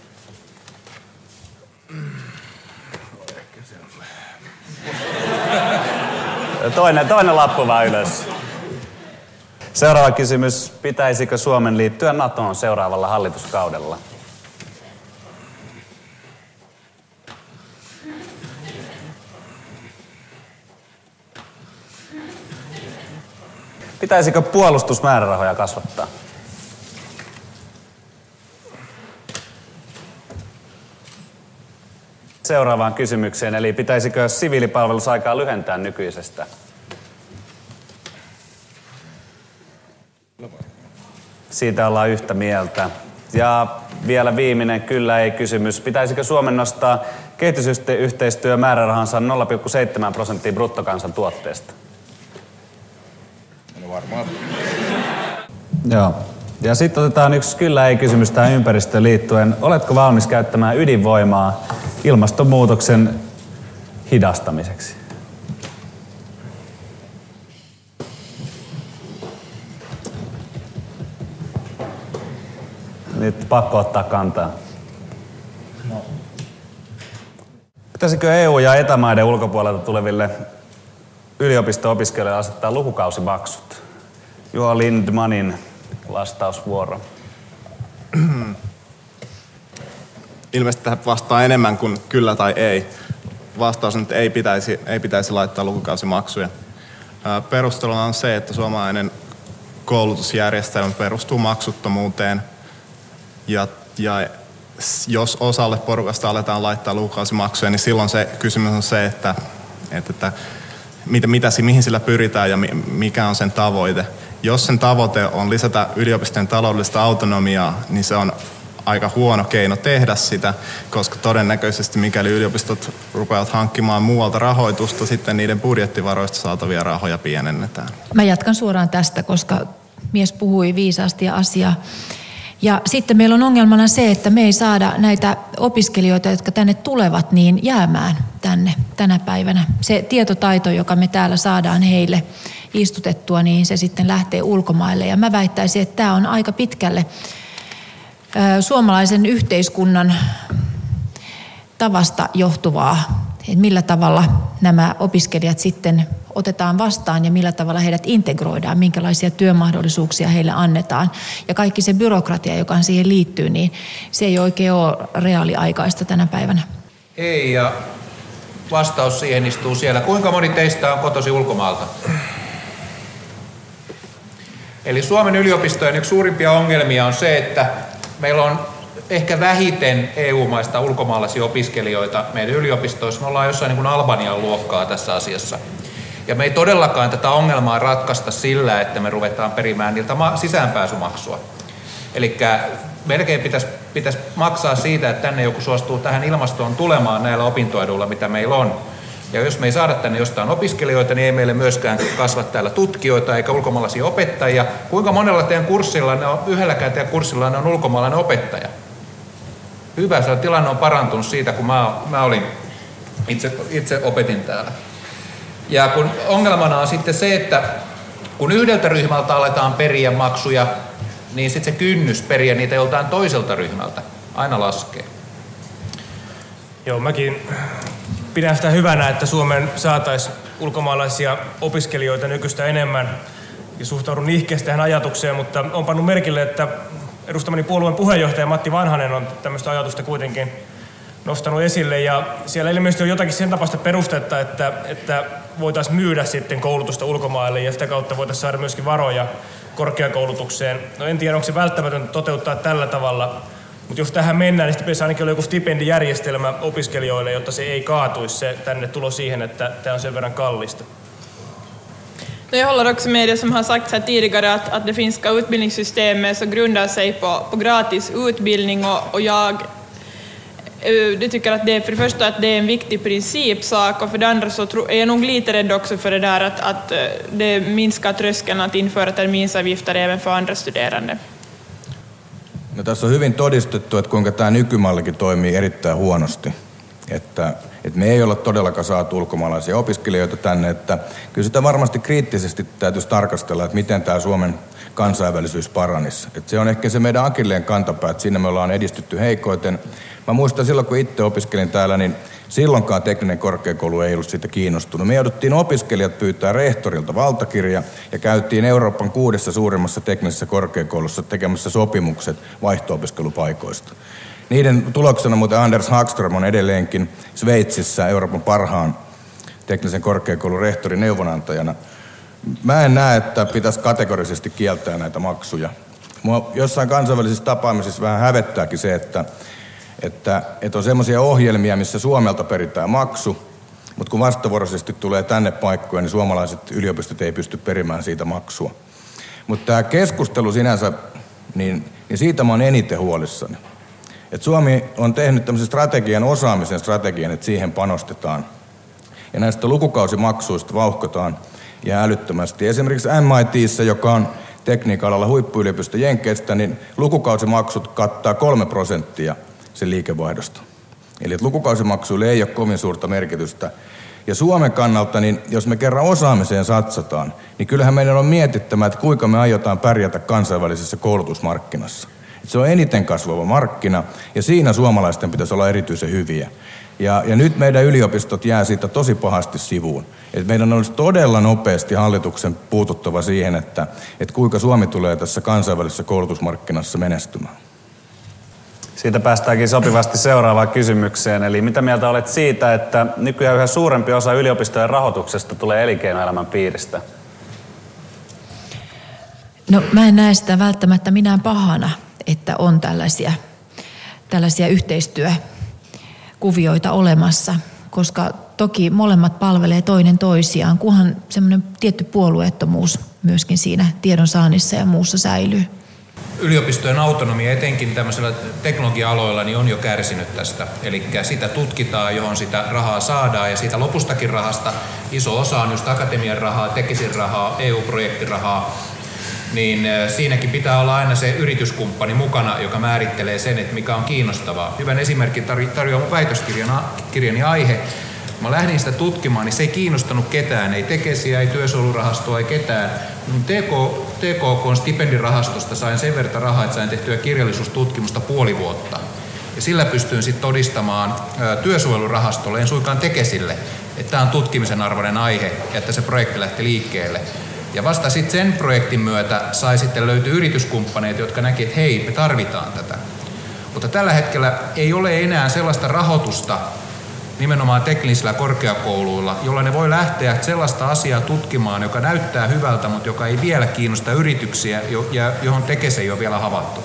Toinen lappu vaan ylös. Seuraava kysymys. Pitäisikö Suomen liittyä NATOon seuraavalla hallituskaudella? Pitäisikö puolustusmäärärahoja kasvattaa? Seuraavaan kysymykseen, eli pitäisikö siviilipalvelusaikaa lyhentää nykyisestä? Siitä ollaan yhtä mieltä. Ja vielä viimeinen kyllä ei kysymys. Pitäisikö Suomen nostaa kehitysyhteistyömäärärahansa 0,7% bruttokansantuotteesta? No varmaan. Joo. Ja sitten otetaan yksi kyllä ei kysymys tähän ympäristöön liittyen. Oletko valmis käyttämään ydinvoimaa ilmastonmuutoksen hidastamiseksi? Nyt pakko ottaa kantaa. No. Pitäisikö EU- ja etämaiden ulkopuolelta tuleville yliopisto-opiskelijoille asettaa lukukausimaksut? Juha Lindmanin vastausvuoro. Ilmeisesti tähän vastaa enemmän kuin kyllä tai ei. Vastaus on, että ei pitäisi laittaa lukukausimaksuja. Perusteluna on se, että suomalainen koulutusjärjestelmä perustuu maksuttomuuteen. Ja jos osalle porukasta aletaan laittaa lukukausimaksuja, niin silloin se kysymys on se, että mihin sillä pyritään ja mikä on sen tavoite. Jos sen tavoite on lisätä yliopistojen taloudellista autonomiaa, niin se on aika huono keino tehdä sitä, koska todennäköisesti mikäli yliopistot rupeavat hankkimaan muualta rahoitusta, sitten niiden budjettivaroista saatavia rahoja pienennetään. Mä jatkan suoraan tästä, koska mies puhui viisaasti ja asiaa. Ja sitten meillä on ongelmana se, että me ei saada näitä opiskelijoita, jotka tänne tulevat, niin jäämään tänne tänä päivänä. Se tietotaito, joka me täällä saadaan heille istutettua, niin se sitten lähtee ulkomaille. Ja mä väittäisin, että tämä on aika pitkälle suomalaisen yhteiskunnan tavasta johtuvaa, että millä tavalla nämä opiskelijat sitten otetaan vastaan ja millä tavalla heidät integroidaan, minkälaisia työmahdollisuuksia heille annetaan. Ja kaikki se byrokratia, joka siihen liittyy, niin se ei oikein ole reaaliaikaista tänä päivänä. Ei, ja vastaus siihen istuu siellä. Kuinka moni teistä on kotoisin ulkomaalta? Eli Suomen yliopistojen yksi suurimpia ongelmia on se, että meillä on ehkä vähiten EU-maista ulkomaalaisia opiskelijoita meidän yliopistoissa. Me ollaan jossain niin kuin Albanian luokkaa tässä asiassa. Ja me ei todellakaan tätä ongelmaa ratkaista sillä, että me ruvetaan perimään niiltä sisäänpääsymaksua. Eli melkein pitäisi maksaa siitä, että tänne joku suostuu tähän ilmastoon tulemaan näillä opintoeduilla, mitä meillä on. Ja jos me ei saada tänne jostain opiskelijoita, niin ei meille myöskään kasva täällä tutkijoita eikä ulkomaalaisia opettajia. Kuinka monella teidän kurssillanne on, yhdelläkään teidän kurssillanne on ulkomaalainen opettaja? Hyvä, se tilanne on parantunut siitä, kun mä olin itse opetin täällä. Ja kun ongelmana on sitten se, että kun yhdeltä ryhmältä aletaan periä maksuja, niin sitten se kynnys periä niitä joltain toiselta ryhmältä aina laskee. Joo, mäkin pidän sitä hyvänä, että Suomeen saataisiin ulkomaalaisia opiskelijoita nykyistä enemmän ja suhtaudun nihkeästi tähän ajatukseen, mutta olen pannut merkille, että edustamani puolueen puheenjohtaja Matti Vanhanen on tämmöistä ajatusta kuitenkin nostanut esille ja siellä ilmeisesti on jotakin sen tapaista perustetta, että voitaisiin myydä sitten koulutusta ulkomaille ja sitä kautta voitaisiin saada myöskin varoja korkeakoulutukseen. No en tiedä, onko se välttämätöntä toteuttaa tällä tavalla, mutta jos tähän mennään, niin sitten pitäisi ainakin olla joku stipendijärjestelmä opiskelijoille, jotta se ei kaatuisi se tänne tulo siihen, että tämä on sen verran kallista. No jag håller också med det som har sagts här tidigare att det finska utbildningssystemet så grundar sig på gratis utbildning och jag tycker att det för det första att det är en viktig principsak och för det andra så är jag nog lite rädd också för det där att det minskar tröskeln att införa terminsavgifter även för andra studerande. No, tässä on hyvin todistettu, että kuinka tämä nykymallikin toimii erittäin huonosti. Että me ei olla todellakaan saatu ulkomaalaisia opiskelijoita tänne, että kyllä sitä varmasti kriittisesti täytyisi tarkastella, että miten tämä Suomen kansainvälisyys paranisi. Että se on ehkä se meidän akilleen kantapää, että siinä me ollaan edistytty heikoiten. Mä muistan silloin, kun itse opiskelin täällä, niin silloinkaan tekninen korkeakoulu ei ollut siitä kiinnostunut. Me jouduttiin opiskelijat pyytää rehtorilta valtakirja ja käytiin Euroopan 6 suurimmassa teknisessä korkeakoulussa tekemässä sopimukset vaihto-opiskelupaikoista. Niiden tuloksena muuten Anders Hagström on edelleenkin Sveitsissä Euroopan parhaan teknisen korkeakoulun rehtorin neuvonantajana. Mä en näe, että pitäisi kategorisesti kieltää näitä maksuja. Mua jossain kansainvälisissä tapaamisissa vähän hävettääkin se, että on semmoisia ohjelmia, missä Suomelta peritään maksu, mutta kun vastavuoroisesti tulee tänne paikkoja, niin suomalaiset yliopistot ei pysty perimään siitä maksua. Mutta tämä keskustelu sinänsä, niin siitä mä oon eniten huolissani. Et Suomi on tehnyt tämmöisen osaamisen strategian, että siihen panostetaan. Ja näistä lukukausimaksuista vauhkotaan ja älyttömästi. Esimerkiksi MITissä, joka on tekniikka-alalla huippuyliopisto Jenkeistä, niin lukukausimaksut kattaa 3% sen liikevaihdosta. Eli lukukausimaksuille ei ole kovin suurta merkitystä. Ja Suomen kannalta, niin jos me kerran osaamiseen satsataan, niin kyllähän meidän on mietittämä, että kuinka me aiotaan pärjätä kansainvälisessä koulutusmarkkinassa. Että se on eniten kasvava markkina, ja siinä suomalaisten pitäisi olla erityisen hyviä. Ja nyt meidän yliopistot jää siitä tosi pahasti sivuun. Et meidän olisi todella nopeasti hallituksen puututtava siihen, että kuinka Suomi tulee tässä kansainvälisessä koulutusmarkkinassa menestymään. Siitä päästäänkin sopivasti seuraavaan kysymykseen. Eli mitä mieltä olet siitä, että nykyään yhä suurempi osa yliopistojen rahoituksesta tulee elinkeinoelämän piiristä? No mä en näe sitä välttämättä minään pahana, että on tällaisia yhteistyökuvioita olemassa, koska toki molemmat palvelee toinen toisiaan, kunhan semmoinen tietty puolueettomuus myöskin siinä tiedonsaannissa ja muussa säilyy. Yliopistojen autonomia etenkin tämmöisillä teknologia-aloilla niin on jo kärsinyt tästä. Eli sitä tutkitaan, johon sitä rahaa saadaan ja siitä lopustakin rahasta iso osa on just akatemian rahaa, Tekesin rahaa, EU-projektirahaa. Niin siinäkin pitää olla aina se yrityskumppani mukana, joka määrittelee sen, että mikä on kiinnostavaa. Hyvän esimerkin tarjoaa mun väitöskirjani aihe. Mä lähdin sitä tutkimaan, niin se ei kiinnostanut ketään, ei Tekesiä, ei työsuojelurahastoa, ei ketään. TKK:n stipendirahastosta sain sen verran rahaa, että sain tehtyä kirjallisuustutkimusta 5 vuotta. Ja sillä pystyin sitten todistamaan työsuojelurahastolle, en suinkaan Tekesille, että tämä on tutkimisen arvoinen aihe, että se projekti lähti liikkeelle. Ja vasta sitten sen projektin myötä sai sitten löytyä yrityskumppaneita, jotka näki, että hei, me tarvitaan tätä. Mutta tällä hetkellä ei ole enää sellaista rahoitusta nimenomaan teknisillä korkeakouluilla, jolla ne voi lähteä sellaista asiaa tutkimaan, joka näyttää hyvältä, mutta joka ei vielä kiinnosta yrityksiä ja johon Tekes ei ole vielä havaittu.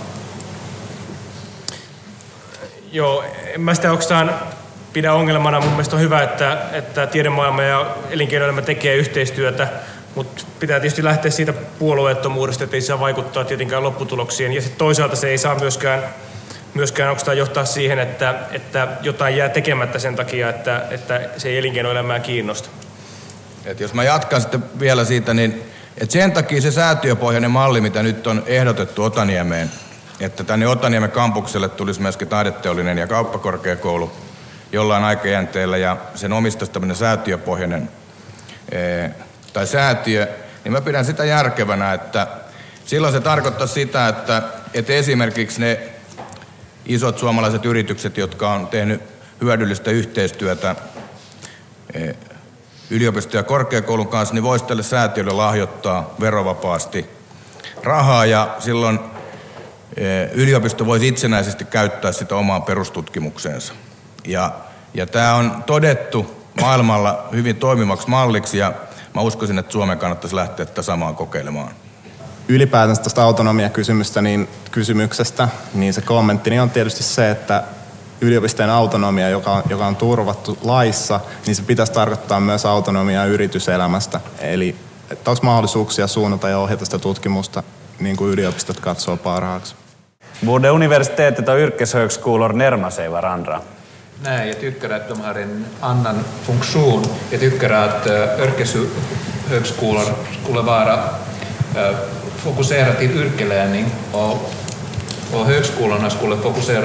Joo, en mä sitä oikeastaan pidä ongelmana. Mun mielestä on hyvä, että tiedemaailma ja elinkeinoelämä tekee yhteistyötä, mutta pitää tietysti lähteä siitä puolueettomuudesta, että ei saa vaikuttaa tietenkään lopputuloksiin. Ja sitten toisaalta se ei saa myöskään myöskään onko tämä johtaa siihen, että jotain jää tekemättä sen takia, että se ei elinkeinoelämää kiinnosta? Et jos mä jatkan sitten vielä siitä, niin että sen takia se säätiöpohjainen malli, mitä nyt on ehdotettu Otaniemeen, että tänne Otaniemen kampukselle tulisi myöskin taideteollinen ja kauppakorkeakoulu jollain aikajänteellä ja sen omistaisi tämmöinen säätiöpohjainen tai säätiö, niin mä pidän sitä järkevänä, että silloin se tarkoittaa sitä, että esimerkiksi ne isot suomalaiset yritykset, jotka on tehnyt hyödyllistä yhteistyötä yliopiston ja korkeakoulun kanssa, niin voisi tälle säätiölle lahjoittaa verovapaasti rahaa ja silloin yliopisto voisi itsenäisesti käyttää sitä omaan perustutkimukseensa. Ja tämä on todettu maailmalla hyvin toimivaksi malliksi ja mä uskoisin, että Suomen kannattaisi lähteä tätä samaa kokeilemaan. Ylipäätänsä tästä autonomiakysymyksestä, niin se kommentti on tietysti se, että yliopistojen autonomia, joka on turvattu laissa, niin se pitäisi tarkoittaa myös autonomiaa yrityselämästä. Eli että olisi mahdollisuuksia suunnata ja ohjata sitä tutkimusta niin kuin yliopistot katsoo parhaaksi. Borde universitetet och yrkeshögskolor närma sig varandra? Nej, jag tycker att de har en annan funktion. Jag tycker att yrkeshögskolor skulle vara fokusera till yrkelärning och högskolorna skulle fokusera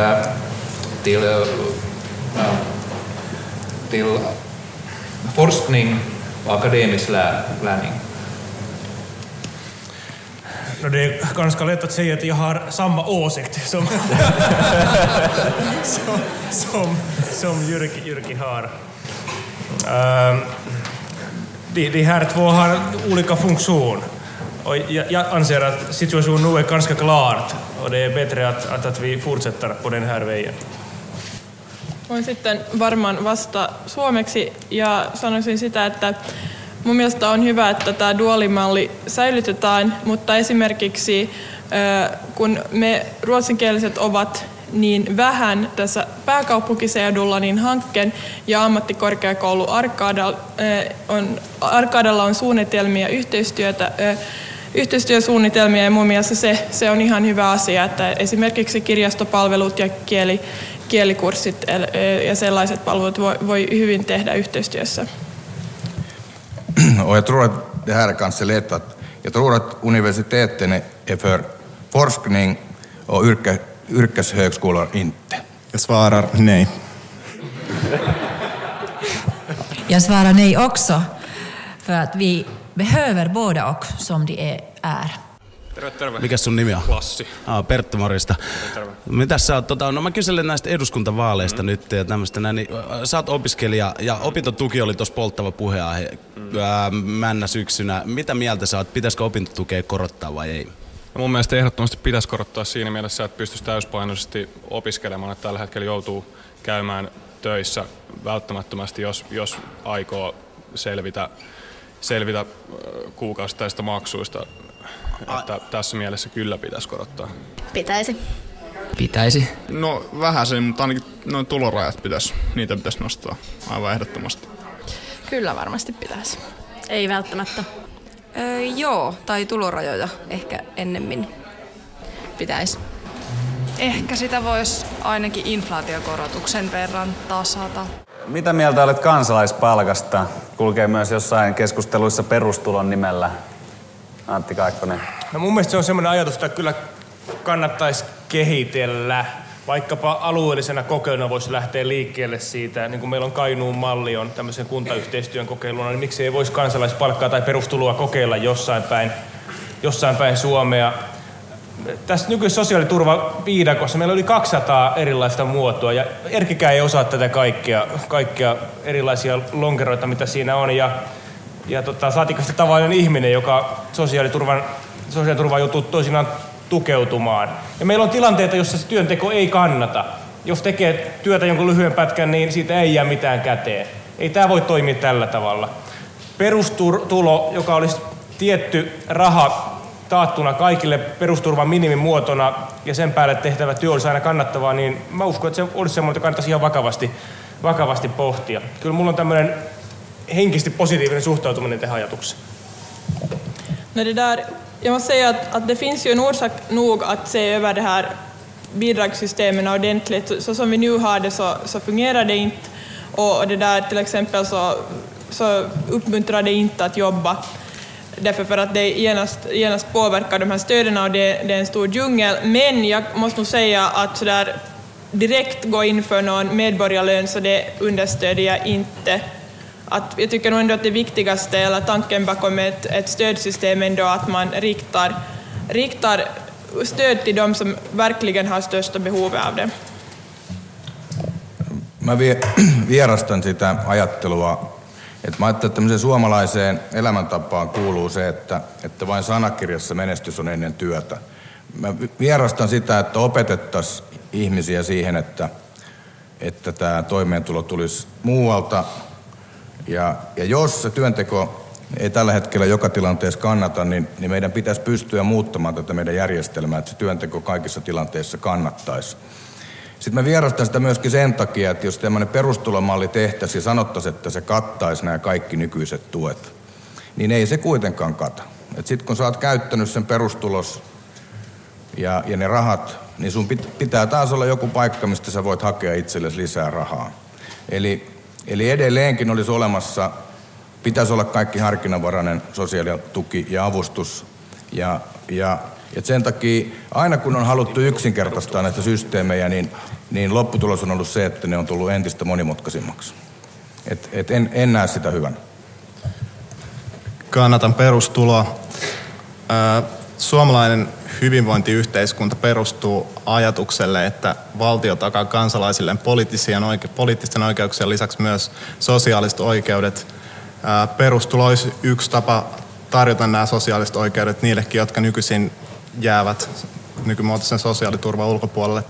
till forskning och akademisk lärning. No, det är ganska lätt att säga att jag har samma åsikt som Jyrki har. De här två har olika funktion. Och jag anser att situationen nu är ganska klart och det är bättre att vi fortsätter på den här vägen. Voin sitten varmaan vastata suomeksi ja sanoisin sitä, että mun mielestä on hyvä, että tämä duaalimalli säilytetään, mutta esimerkiksi kun me ruotsinkieliset ovat niin vähän tässä pääkaupunkiseudulla, niin hankkeen ja ammattikorkeakoulu Arkadalla on suunnitelmia, yhteistyösuunnitelmia ja mun mielestä se on ihan hyvä asia, että esimerkiksi kirjastopalvelut ja kielikurssit ja sellaiset palvelut voi hyvin tehdä yhteistyössä. Och jag tror att det här är kanske lätt att jag tror att universiteten är för forskning och yrkeshögskolor inte. Jag svarar nej. Jag svarar nej också, för att vi behöver båda och som de är. Terve. Mikäs sun nimi on? Lassi. Perttu Morista. Terve. Mitäs sä oot, no mä kyselen näistä eduskuntavaaleista nyt ja tämmöistä näin, niin sä oot opiskelija ja opintotuki oli tossa polttava puheenaihe männä syksynä. Mitä mieltä sä oot, pitäisikö opintotukea korottaa vai ei? No mun mielestä ehdottomasti pitäisi korottaa siinä mielessä, että pystyisi täyspainoisesti opiskelemaan, että tällä hetkellä joutuu käymään töissä välttämättömästi, jos aikoo selvitä kuukausittaisista maksuista. Että tässä mielessä kyllä pitäisi korottaa. Pitäisi. No vähäsen, mutta ainakin noin tulorajat niitä pitäisi nostaa aivan ehdottomasti. Kyllä varmasti pitäisi. Ei välttämättä. Joo, tai tulorajoja ehkä ennemmin pitäisi. Ehkä sitä voisi ainakin inflaatiokorotuksen verran tasata. Mitä mieltä olet kansalaispalkasta? Kulkee myös jossain keskusteluissa perustulon nimellä. Antti Kaikkonen. No mun mielestä se on semmoinen ajatus, että kyllä kannattaisi kehitellä. Vaikkapa alueellisena kokeiluna voisi lähteä liikkeelle siitä, niin kuin meillä on Kainuun malli on tämmöisen kuntayhteistyön kokeiluna, niin miksi ei voisi kansalaispalkkaa tai perustuloa kokeilla jossain päin Suomea. Tässä nykyisessä sosiaaliturvaviidakossa meillä oli 200 erilaista muotoa ja Erkkikään ei osaa tätä kaikkia erilaisia lonkeroita, mitä siinä on. Saatikka sitten tavallinen ihminen, joka sosiaaliturvaan joutuu toisinaan tukeutumaan. Ja meillä on tilanteita, jossa se työnteko ei kannata. Jos tekee työtä jonkun lyhyen pätkän, niin siitä ei jää mitään käteen. Ei tämä voi toimia tällä tavalla. Perustulo, joka olisi tietty raha taattuna kaikille perusturvan minimimuotona ja sen päälle tehtävä työ olisi aina kannattavaa, niin mä uskon, että se olisi semmoinen, että kannattaisi ihan vakavasti pohtia. Kyllä mulla on tämmöinen henkisesti positiivinen suhtautuminen tähän ajatukseen. Jag måste säga att det finns ju en orsak nog att se över det här bidragssystemen ordentligt. Så som vi nu har det så fungerar det inte, och det där till exempel så uppmuntrar det inte att jobba. Därför för att det genast påverkar de här stöden, och det är en stor djungel. Men jag måste nog säga att så där direkt gå in för någon medborgarlön, så det understöder jag inte. Jag tycker nog ändå att det viktigaste, eller tanken bakom ett stödsystem, ändå att man riktar stöd till de som verkligen har största behovet av det. Mä vierastan sitä ajattelua, että mä ajattelen, että tämmöiseen suomalaiseen elämäntapaan kuuluu se, että vain sanakirjassa menestys on ennen työtä. Mä vierastan sitä, että opetettaisiin ihmisiä siihen, että tämä toimeentulo tulisi muualta. Ja jos se työnteko ei tällä hetkellä joka tilanteessa kannata, niin meidän pitäisi pystyä muuttamaan tätä meidän järjestelmää, että se työnteko kaikissa tilanteissa kannattaisi. Sitten mä vierastan sitä myöskin sen takia, että jos tämmöinen perustulomalli tehtäisiin ja sanottaisiin, että se kattaisi nämä kaikki nykyiset tuet, niin ei se kuitenkaan kata. Sitten kun sä oot käyttänyt sen perustulos ja ne rahat, niin sun pitää taas olla joku paikka, mistä sä voit hakea itsellesi lisää rahaa. Eli edelleenkin olisi olemassa, pitäisi olla kaikki harkinnanvarainen sosiaalituki ja avustus. Ja sen takia aina kun on haluttu yksinkertaistaa näitä systeemejä, niin lopputulos on ollut se, että ne on tullut entistä monimutkaisimmaksi. En näe sitä hyvänä. Kannatan perustuloa. Suomalainen hyvinvointiyhteiskunta perustuu ajatukselle, että valtio takaa kansalaisille poliittisten oikeuksien lisäksi myös sosiaaliset oikeudet. Perustulo olisi yksi tapa tarjota nämä sosiaaliset oikeudet niillekin, jotka nykyisin jäävät nykymuotoisen sosiaaliturvan ulkopuolelle.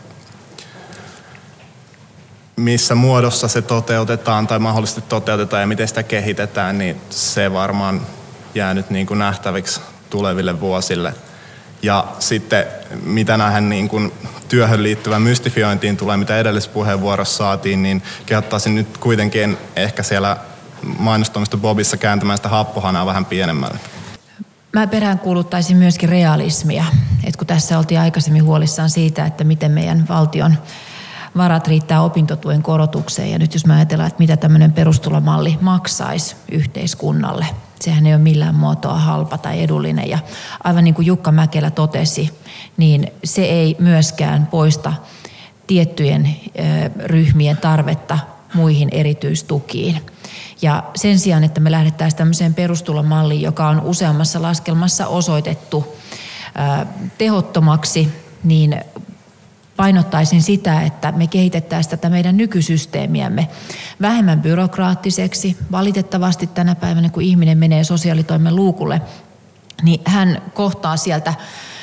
Missä muodossa se toteutetaan tai mahdollisesti toteutetaan ja miten sitä kehitetään, niin se varmaan jää nyt niin kuin nähtäviksi tuleville vuosille. Ja sitten mitä näihin niin kuin työhön liittyvään mystifiointiin tulee, mitä edellisessä puheenvuorossa saatiin, niin kehottaisin nyt kuitenkin ehkä siellä mainostamista Bobissa kääntämään sitä happohanaa vähän pienemmälle. Mä peräänkuuluttaisin myöskin realismia. Et kun tässä oltiin aikaisemmin huolissaan siitä, että miten meidän valtion varat riittää opintotuen korotukseen. Ja nyt jos mä ajatellaan, että mitä tämmöinen perustulomalli maksaisi yhteiskunnalle, sehän ei ole millään muotoa halpa tai edullinen. Ja aivan niin kuin Jukka Mäkelä totesi, niin se ei myöskään poista tiettyjen ryhmien tarvetta muihin erityistukiin. Ja sen sijaan, että me lähdettäisiin tämmöiseen perustulomalliin, joka on useammassa laskelmassa osoitettu tehottomaksi, niin painottaisin sitä, että me kehitettäisiin tätä meidän nykysysteemiämme vähemmän byrokraattiseksi. Valitettavasti tänä päivänä, kun ihminen menee sosiaalitoimen luukulle, niin hän kohtaa sieltä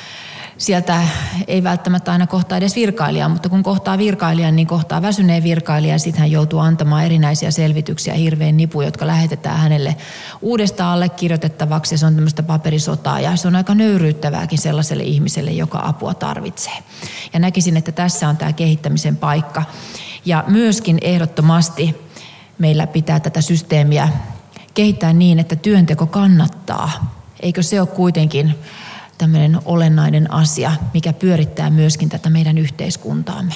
ei välttämättä aina kohtaa edes virkailijaa, mutta kun kohtaa virkailijan, niin kohtaa väsyneen virkailijan, ja sitten hän joutuu antamaan erinäisiä selvityksiä hirveän nipu, jotka lähetetään hänelle uudestaan allekirjoitettavaksi, ja se on tämmöistä paperisotaa, ja se on aika nöyryyttävääkin sellaiselle ihmiselle, joka apua tarvitsee. Ja näkisin, että tässä on tämä kehittämisen paikka. Ja myöskin ehdottomasti meillä pitää tätä systeemiä kehittää niin, että työnteko kannattaa. Eikö se ole kuitenkin tämmöinen olennainen asia, mikä pyörittää myöskin tätä meidän yhteiskuntaamme?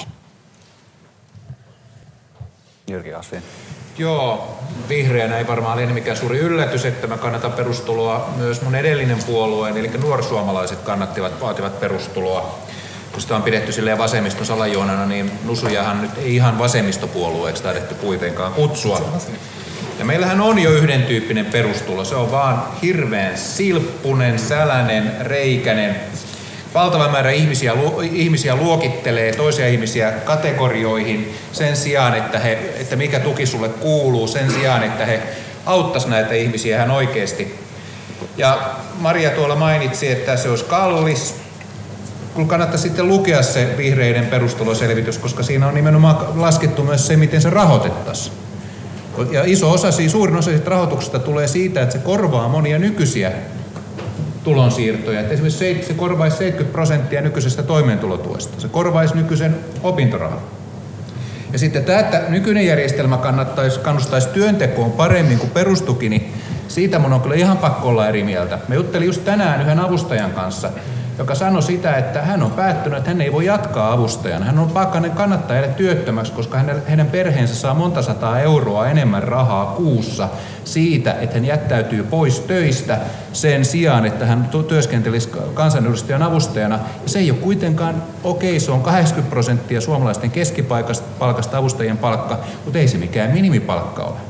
Jyrki Kasvi. Joo, vihreänä ei varmaan ole mikään suuri yllätys, että mä kannatan perustuloa. Myös mun edellinen puolueen, eli nuorsuomalaiset vaativat perustuloa. Kun sitä on pidetty silleen vasemmiston salajuonana, niin Nusujahan nyt ei ihan vasemmistopuolueeksi taidettu kuitenkaan kutsua. Ja meillähän on jo yhden tyyppinen perustulo. Se on vaan hirveän silppunen, sälänen, reikänen. Valtava määrä ihmisiä luokittelee toisia ihmisiä kategorioihin sen sijaan, että mikä tuki sulle kuuluu, sen sijaan, että he auttaisi näitä ihmisiä ihan oikeasti. Ja Maria tuolla mainitsi, että se olisi kallis. Kun kannattaa sitten lukea se vihreiden perustuloselvitys, koska siinä on nimenomaan laskettu myös se, miten se rahoitettaisiin. Ja suurin osa siitä rahoituksesta tulee siitä, että se korvaa monia nykyisiä tulonsiirtoja. Että esimerkiksi se korvaisi 70% nykyisestä toimeentulotuesta. Se korvaisi nykyisen opintorahan. Ja sitten tämä, että nykyinen järjestelmä kannustaisi työntekoon paremmin kuin perustuki, niin siitä mun on kyllä ihan pakko olla eri mieltä. Me juttelin just tänään yhden avustajan kanssa, joka sanoi sitä, että hän on päättänyt, että hän ei voi jatkaa avustajana. Hän kannattaa jäädä työttömäksi, koska heidän perheensä saa monta sataa euroa enemmän rahaa kuussa siitä, että hän jättäytyy pois töistä sen sijaan, että hän työskentelisi kansanedustajan avustajana. Ja se ei ole kuitenkaan okei, se on 80% suomalaisten keskipalkasta avustajien palkka, mutta ei se mikään minimipalkka ole.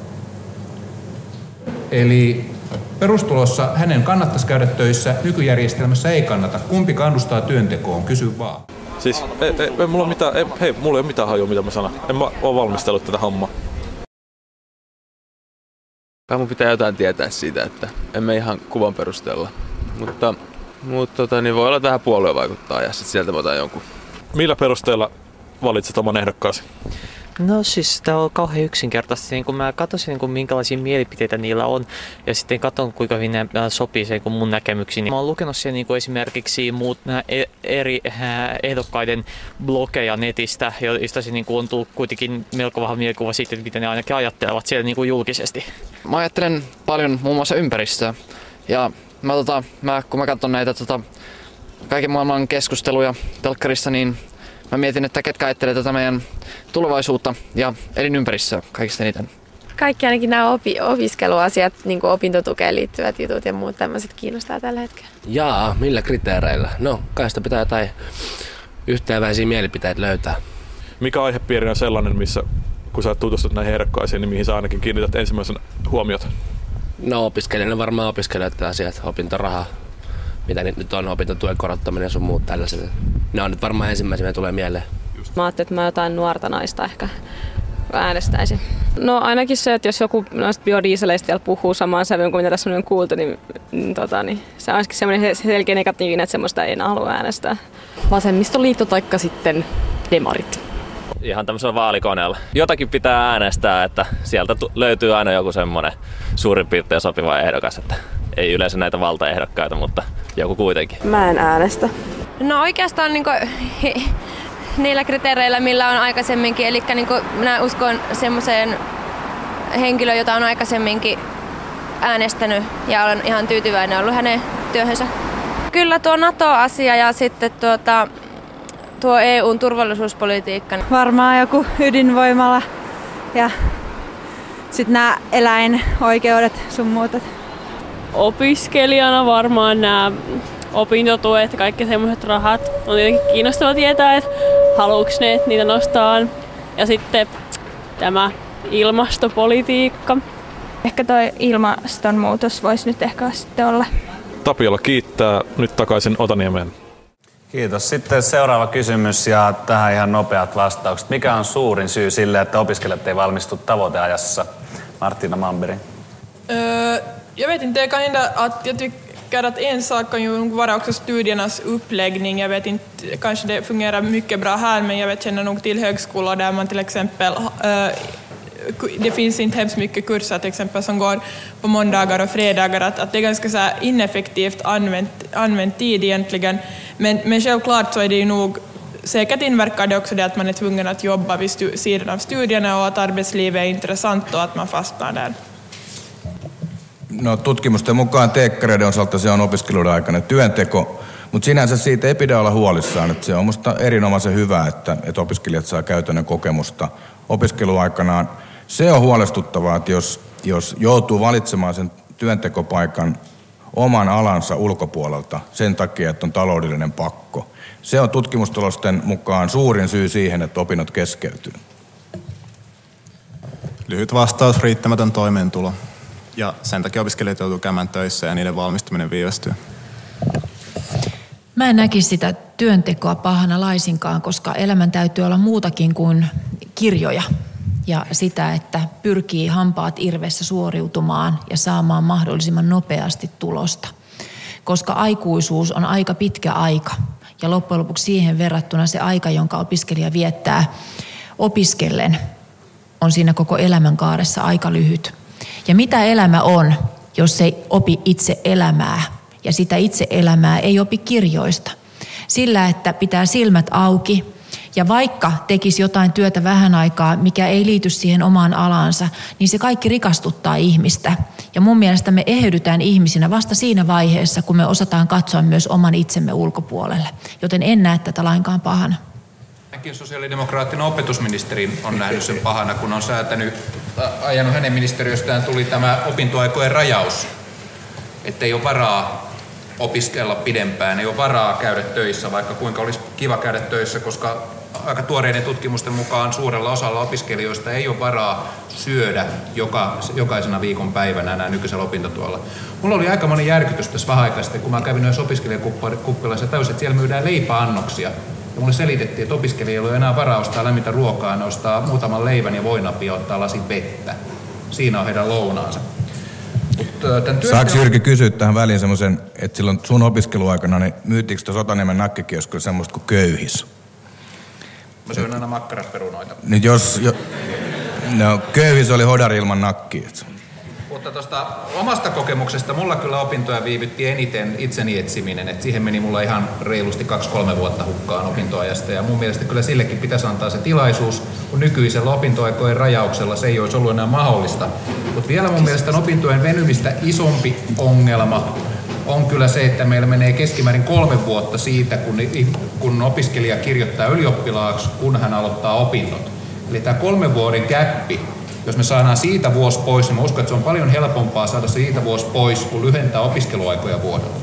Eli perustulossa hänen kannattaisi käydä töissä, nykyjärjestelmässä ei kannata. Kumpi kannustaa työntekoon? Kysy vaan. Siis ei mulla ei ole mitään hajua, mitä mä sanon. En mä ole valmistellut tätä hommaa. Kai mun pitää jotain tietää siitä, että emme ihan kuvan perusteella. Mutta niin voi olla, että vähän puolue vaikuttaa ja sitten sieltä mä otan jonkun. Millä perusteella valitset oman ehdokkaasi? No siis tämä on kauhean yksinkertaisesti. Niin kun mä katsoin, niin minkälaisia mielipiteitä niillä on ja sitten katson, kuinka hyvin ne sopii se mun näkemyksiin. Mä oon lukenut siellä niin esimerkiksi muut eri ehdokkaiden blogeja netistä, joista se niin on tullut kuitenkin melko vahva mielikuva siitä, että mitä ne ainakin ajattelevat siellä niin julkisesti. Mä ajattelen paljon muun muassa ympäristöä ja kun mä katson näitä kaiken maailman keskusteluja telkkarissa, niin mä mietin, että ketkä ajattelee tätä meidän tulevaisuutta ja elinympäristöä kaikista eniten. Kaikki ainakin nämä opiskeluasiat, niin kuin opintotukeen liittyvät jutut ja muut tämmöiset kiinnostaa tällä hetkellä. Jaa, millä kriteereillä? No, kai sitä pitää jotain yhtenäväisiä mielipiteitä löytää. Mikä aihepiiri on sellainen, missä kun sä tutustut näihin ehdokkaisiin, niin mihin sä ainakin kiinnität ensimmäisen huomiota? No opiskelijana varmaan opiskelijoiden asiat, opintoraha, mitä nyt on, opintotuen korottaminen ja sun muut tällaiset. Ne on nyt varmaan ensimmäisiä, mitä tulee mieleen. Mä ajattelin, että mä jotain nuorta naista ehkä äänestäisin. No ainakin se, että jos joku noista biodieseleistä vielä puhuu samaan sävyyn kuin mitä tässä on kuultu, niin se on ainakin semmoinen selkeä negatiivinen, että semmoista ei enää halua äänestää. Vasemmistoliitto taikka sitten demarit. Ihan tämmöisellä vaalikoneella. Jotakin pitää äänestää, että sieltä löytyy aina joku semmoinen suurin piirtein sopiva ehdokas. Että ei yleensä näitä valtaehdokkaita, mutta joku kuitenkin. Mä en äänestä. No oikeastaan niillä kriteereillä, millä on aikaisemminkin. Eli minä uskon semmoiseen henkilöön, jota on aikaisemminkin äänestänyt ja olen ihan tyytyväinen ollut hänen työhönsä. Kyllä tuo NATO-asia ja sitten tuo EUn turvallisuuspolitiikka. Varmaan joku ydinvoimala ja sitten nämä eläinoikeudet sun muuta. Opiskelijana varmaan nämä opintotuet, kaikki semmoiset rahat on tietenkin kiinnostava tietää, että haluuks ne niitä nostaa. Ja sitten tämä ilmastopolitiikka. Ehkä toi ilmastonmuutos voisi nyt ehkä sitten olla. Tapiola kiittää. Nyt takaisin Otaniemeen. Kiitos. Sitten seuraava kysymys ja tähän ihan nopeat vastaukset. Mikä on suurin syy sille, että opiskelijat ei valmistu tavoiteajassa? Martina Manberg. Jag vet inte, jag kan ändå att jag tycker att en sak kan ju vara också studiernas uppläggning. Jag vet inte, kanske det fungerar mycket bra här, men jag känner nog till högskolor där man till exempel det finns inte hemskt mycket kurser till exempel som går på måndagar och fredagar, att det är ganska så här ineffektivt använt tid egentligen. Men självklart så är det ju nog säkert inverkar det också det att man är tvungen att jobba vid sidan av studierna och att arbetslivet är intressant och att man fastnar där. No, tutkimusten mukaan teekkareiden osalta se on opiskeluiden aikana työnteko, mutta sinänsä siitä ei pidä olla huolissaan. Että se on musta erinomaisen hyvä, että opiskelijat saa käytännön kokemusta opiskeluaikanaan. Se on huolestuttavaa, että jos joutuu valitsemaan sen työntekopaikan oman alansa ulkopuolelta sen takia, että on taloudellinen pakko. Se on tutkimustulosten mukaan suurin syy siihen, että opinnot keskeytyy. Lyhyt vastaus, riittämätön toimeentulo. Ja sen takia opiskelijat joutuu käymään töissä ja niiden valmistuminen viivästyy. Mä en näkisi sitä työntekoa pahana laisinkaan, koska elämän täytyy olla muutakin kuin kirjoja. Ja sitä, että pyrkii hampaat irvessä suoriutumaan ja saamaan mahdollisimman nopeasti tulosta. Koska aikuisuus on aika pitkä aika. Ja loppujen lopuksi siihen verrattuna se aika, jonka opiskelija viettää opiskellen, on siinä koko elämänkaaressa aika lyhyt. Ja mitä elämä on, jos ei opi itse elämää? Ja sitä itse elämää ei opi kirjoista. Sillä, että pitää silmät auki Ja vaikka tekisi jotain työtä vähän aikaa, mikä ei liity siihen omaan alaansa, niin se kaikki rikastuttaa ihmistä. Ja mun mielestä me eheydytään ihmisinä vasta siinä vaiheessa, kun me osataan katsoa myös oman itsemme ulkopuolelle. Joten en näe tätä lainkaan pahana. Ainakin sosiaalidemokraattinen opetusministeri on nähnyt sen pahana, kun on ajanut hänen ministeriöstään tuli tämä opintoaikojen rajaus. Että ei ole varaa opiskella pidempään, ei ole varaa käydä töissä, vaikka kuinka olisi kiva käydä töissä, koska aika tuoreiden tutkimusten mukaan suurella osalla opiskelijoista ei ole varaa syödä jokaisena viikonpäivänä enää nykyisellä opintotuella. Mulla oli aika moni järkytys tässä vähän aikaa sitten, kun mä kävin noissa opiskelijakuppilassa ja täysin, että siellä myydään leipäannoksia. Ja mulle selitettiin, että opiskelijoilla ei ole enää varaa ostaa lämmintä ruokaa, ne ostaa muutaman leivän ja voinapia ja ottaa lasin vettä. Siinä on heidän lounaansa. Saanko Jyrki kysyä tähän väliin semmoisen, että silloin sun opiskeluaikana, niin myytiinkö tuossa Otaniemen nakkikioskoilla semmoista kuin köyhis? Mä syön aina makkarasperunoita. Nyt köyhis oli hodari ilman nakkia. Mutta tuosta omasta kokemuksesta mulla kyllä opintoja viivytti eniten itseni etsiminen. Et siihen meni mulla ihan reilusti 2-3 vuotta hukkaan opintoajasta. Ja mun mielestä kyllä sillekin pitäisi antaa se tilaisuus, kun nykyisellä opintoaikojen rajauksella se ei olisi ollut enää mahdollista. Mutta vielä mun mielestä opintojen venymistä isompi ongelma on kyllä se, että meillä menee keskimäärin 3 vuotta siitä, kun opiskelija kirjoittaa ylioppilaaksi, kun hän aloittaa opinnot. Eli tämä 3 vuoden gäppi, jos me saadaan siitä vuosi pois, niin mä uskon, että se on paljon helpompaa saada siitä vuosi pois, kuin lyhentää opiskeluaikoja vuodella.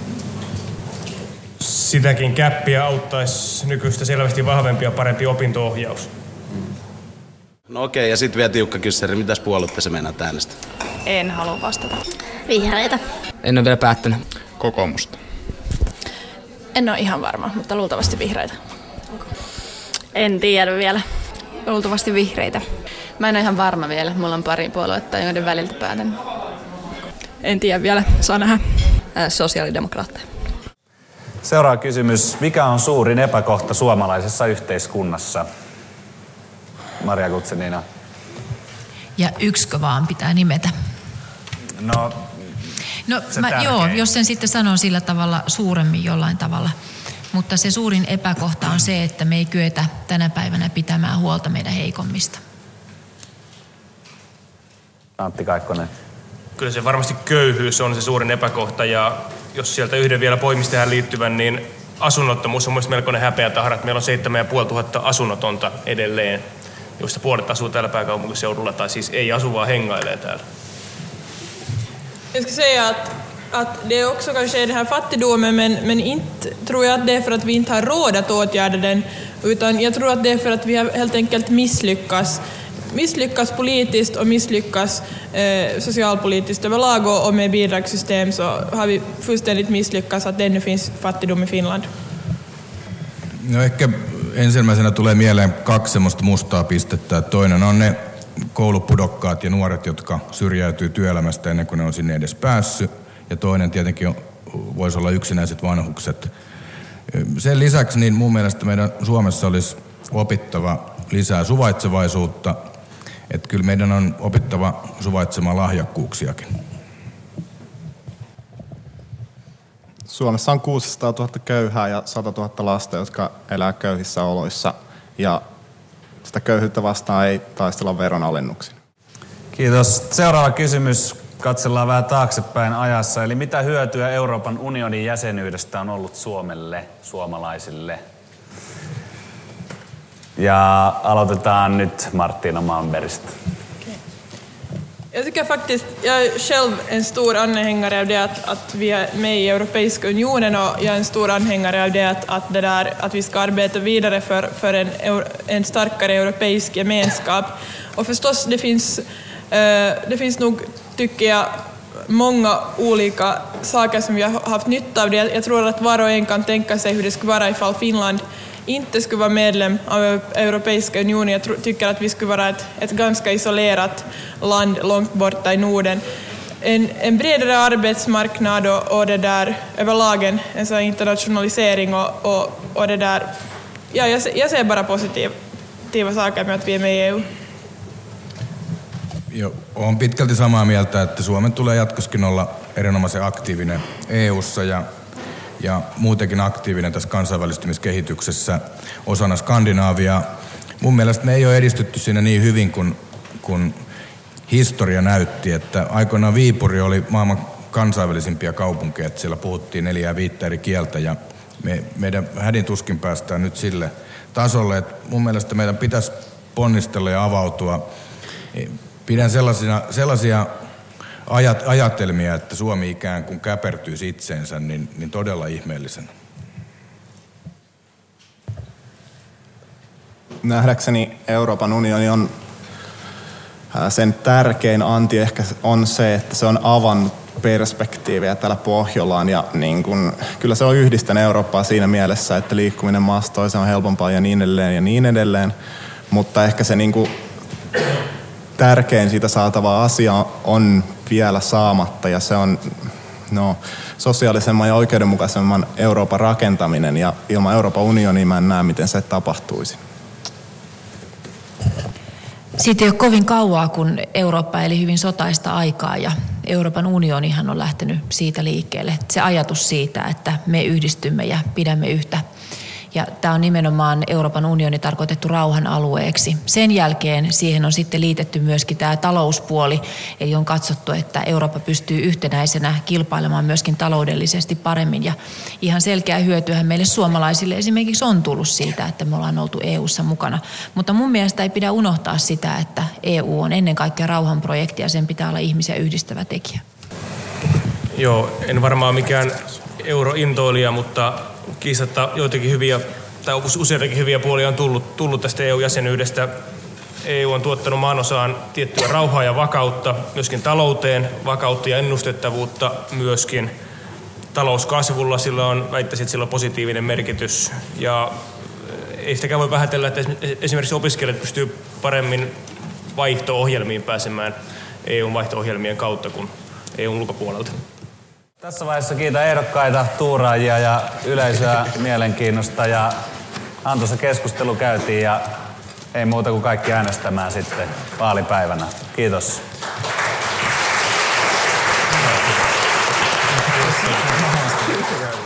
Sitäkin käppiä auttaisi nykyistä selvästi vahvempi ja parempi opinto-ohjaus. No okei, ja sitten vielä tiukka kyssäri. Mitäs puoluetta se meinaat äänestää? En halua vastata. Vihreitä. En ole vielä päättänyt. Kokoomusta. En ole ihan varma, mutta luultavasti vihreitä. En tiedä vielä. Luultavasti vihreitä. Mä en ole ihan varma vielä. Mulla on pari puoluetta, joiden väliltä päätän. En tiedä vielä. Saa nähdä. Sosiaalidemokraatteja. Seuraava kysymys. Mikä on suurin epäkohta suomalaisessa yhteiskunnassa? Maria Guzenina. Ja yksikö vaan pitää nimetä? No jos sen sitten sanon sillä tavalla suuremmin jollain tavalla. Mutta se suurin epäkohta on se, että me ei kyetä tänä päivänä pitämään huolta meidän heikommista. Antti Kaikkonen. Kyllä se varmasti köyhyys on se suurin epäkohta, ja jos sieltä yhden vielä poimisi tähän liittyvän, niin asunnottomuus on mielestäni melkoinen häpeätahra. Meillä on 7500 asunnotonta edelleen, joista puolet asuu täällä pääkaupunkiseudulla, tai siis ei asu, vaan hengailee täällä. Jag ska säga att det är också kanske den här fattigdomen, men inte tror jag att det är för att vi inte har råd att åtgärda den, utan jag tror att det är för att vi har helt enkelt misslyckas politiskt och misslyckas socialpolitiskt överlag, och med bidragssystem så har vi fullständigt misslyckats att det ännu finns fattigdom i Finland. No ehkä ensimmäisenä tulee mieleen 2 semmoista mustaa pistettä. Toinen on ne koulupudokkaat ja nuoret, jotka syrjäytyy työelämästä ennen kuin ne on sinne edes päässyt. Ja toinen tietenkin voisi olla yksinäiset vanhukset. Sen lisäksi niin mun mielestä meidän Suomessa olisi opittava lisää suvaitsevaisuutta. Että kyllä meidän on opittava suvaitsemaan lahjakkuuksiakin. Suomessa on 600 000 köyhää ja 100 000 lasta, jotka elää köyhissä oloissa. Ja sitä köyhyyttä vastaan ei taistella veronalennuksin. Kiitos. Seuraava kysymys. Katsellaan vähän taaksepäin ajassa. Eli mitä hyötyä Euroopan unionin jäsenyydestä on ollut Suomelle, suomalaisille? Ja aloitetaan nyt Martina Malmbergista. Jag tycker faktiskt, jag är själv en stor anhängare av det att vi är med i Europeiska unionen, och jag är en stor anhängare av det att vi ska arbeta vidare för en starkare europeisk gemenskap. Och förstås det finns nog, tycker jag, många olika saker som vi har haft nytta av det. Jag tror att var och en kan tänka sig hur det skulle vara ifall Finland inte skulle vara medlem av Europeiska unionen. Jag tycker att vi skulle vara ett ganska isolerat land långt borta i Norden. En bredare arbetsmarknad och det där överlag en sån internationalisering och det där. Ja, jag ser bara positiva saker med att vi är med i EU. Joo, olen pitkälti samaa mieltä, että Suomen tulee jatkoskin olla erinomaisen aktiivinen EU:ssa ja ja muutenkin aktiivinen tässä kansainvälistymiskehityksessä osana Skandinaaviaa. Mun mielestä me ei ole edistytty siinä niin hyvin kuin historia näytti, että aikoinaan Viipuri oli maailman kansainvälisimpiä kaupunkeja, että siellä puhuttiin 4 ja 5 eri kieltä ja meidän hädin tuskin päästään nyt sille tasolle, että mun mielestä meidän pitäisi ponnistella ja avautua. Pidän sellaisia ajatelmia, että Suomi ikään kuin käpertyisi itseensä, niin todella ihmeellisenä. Nähdäkseni Euroopan unioni on sen tärkein anti ehkä on se, että se on avannut perspektiiviä täällä Pohjolaan ja niin kun, kyllä se on yhdistänyt Eurooppaa siinä mielessä, että liikkuminen maasta toiseen on helpompaa ja niin edelleen, mutta ehkä se niin kun tärkein siitä saatava asia on vielä saamatta ja se on sosiaalisemman ja oikeudenmukaisemman Euroopan rakentaminen ja ilman Euroopan unionia mä en näe, miten se tapahtuisi. Siitä ei ole kovin kauaa, kun Eurooppa eli hyvin sotaista aikaa ja Euroopan unionihan on lähtenyt siitä liikkeelle. Se ajatus siitä, että me yhdistymme ja pidämme yhtä. Ja tämä on nimenomaan Euroopan unioni tarkoitettu rauhan alueeksi. Sen jälkeen siihen on sitten liitetty myöskin tämä talouspuoli, eli on katsottu, että Eurooppa pystyy yhtenäisenä kilpailemaan myöskin taloudellisesti paremmin. Ja ihan selkeä hyötyhän meille suomalaisille esimerkiksi on tullut siitä, että me ollaan oltu EU:ssa mukana. Mutta mun mielestä ei pidä unohtaa sitä, että EU on ennen kaikkea rauhanprojekti ja sen pitää olla ihmisiä yhdistävä tekijä. Joo, en varmaan mikään eurointoilija, mutta kiistatta joitakin hyviä, tai useitakin hyviä puolia on tullut tästä EU-jäsenyydestä. EU on tuottanut maanosaan tiettyä rauhaa ja vakautta, myöskin talouteen, vakautta ja ennustettavuutta myöskin. Talouskasvulla sillä on, väittäisin, että sillä on positiivinen merkitys. Ja ei sitäkään voi vähätellä, että esimerkiksi opiskelijat pystyy paremmin vaihto-ohjelmiin pääsemään EUn vaihto-ohjelmien kautta kuin EUn ulkopuolelta. Tässä vaiheessa kiitän ehdokkaita, tuuraajia ja yleisöä mielenkiinnosta ja antoisa keskustelu käytiin ja ei muuta kuin kaikki äänestämään sitten vaalipäivänä. Kiitos. Kiitos.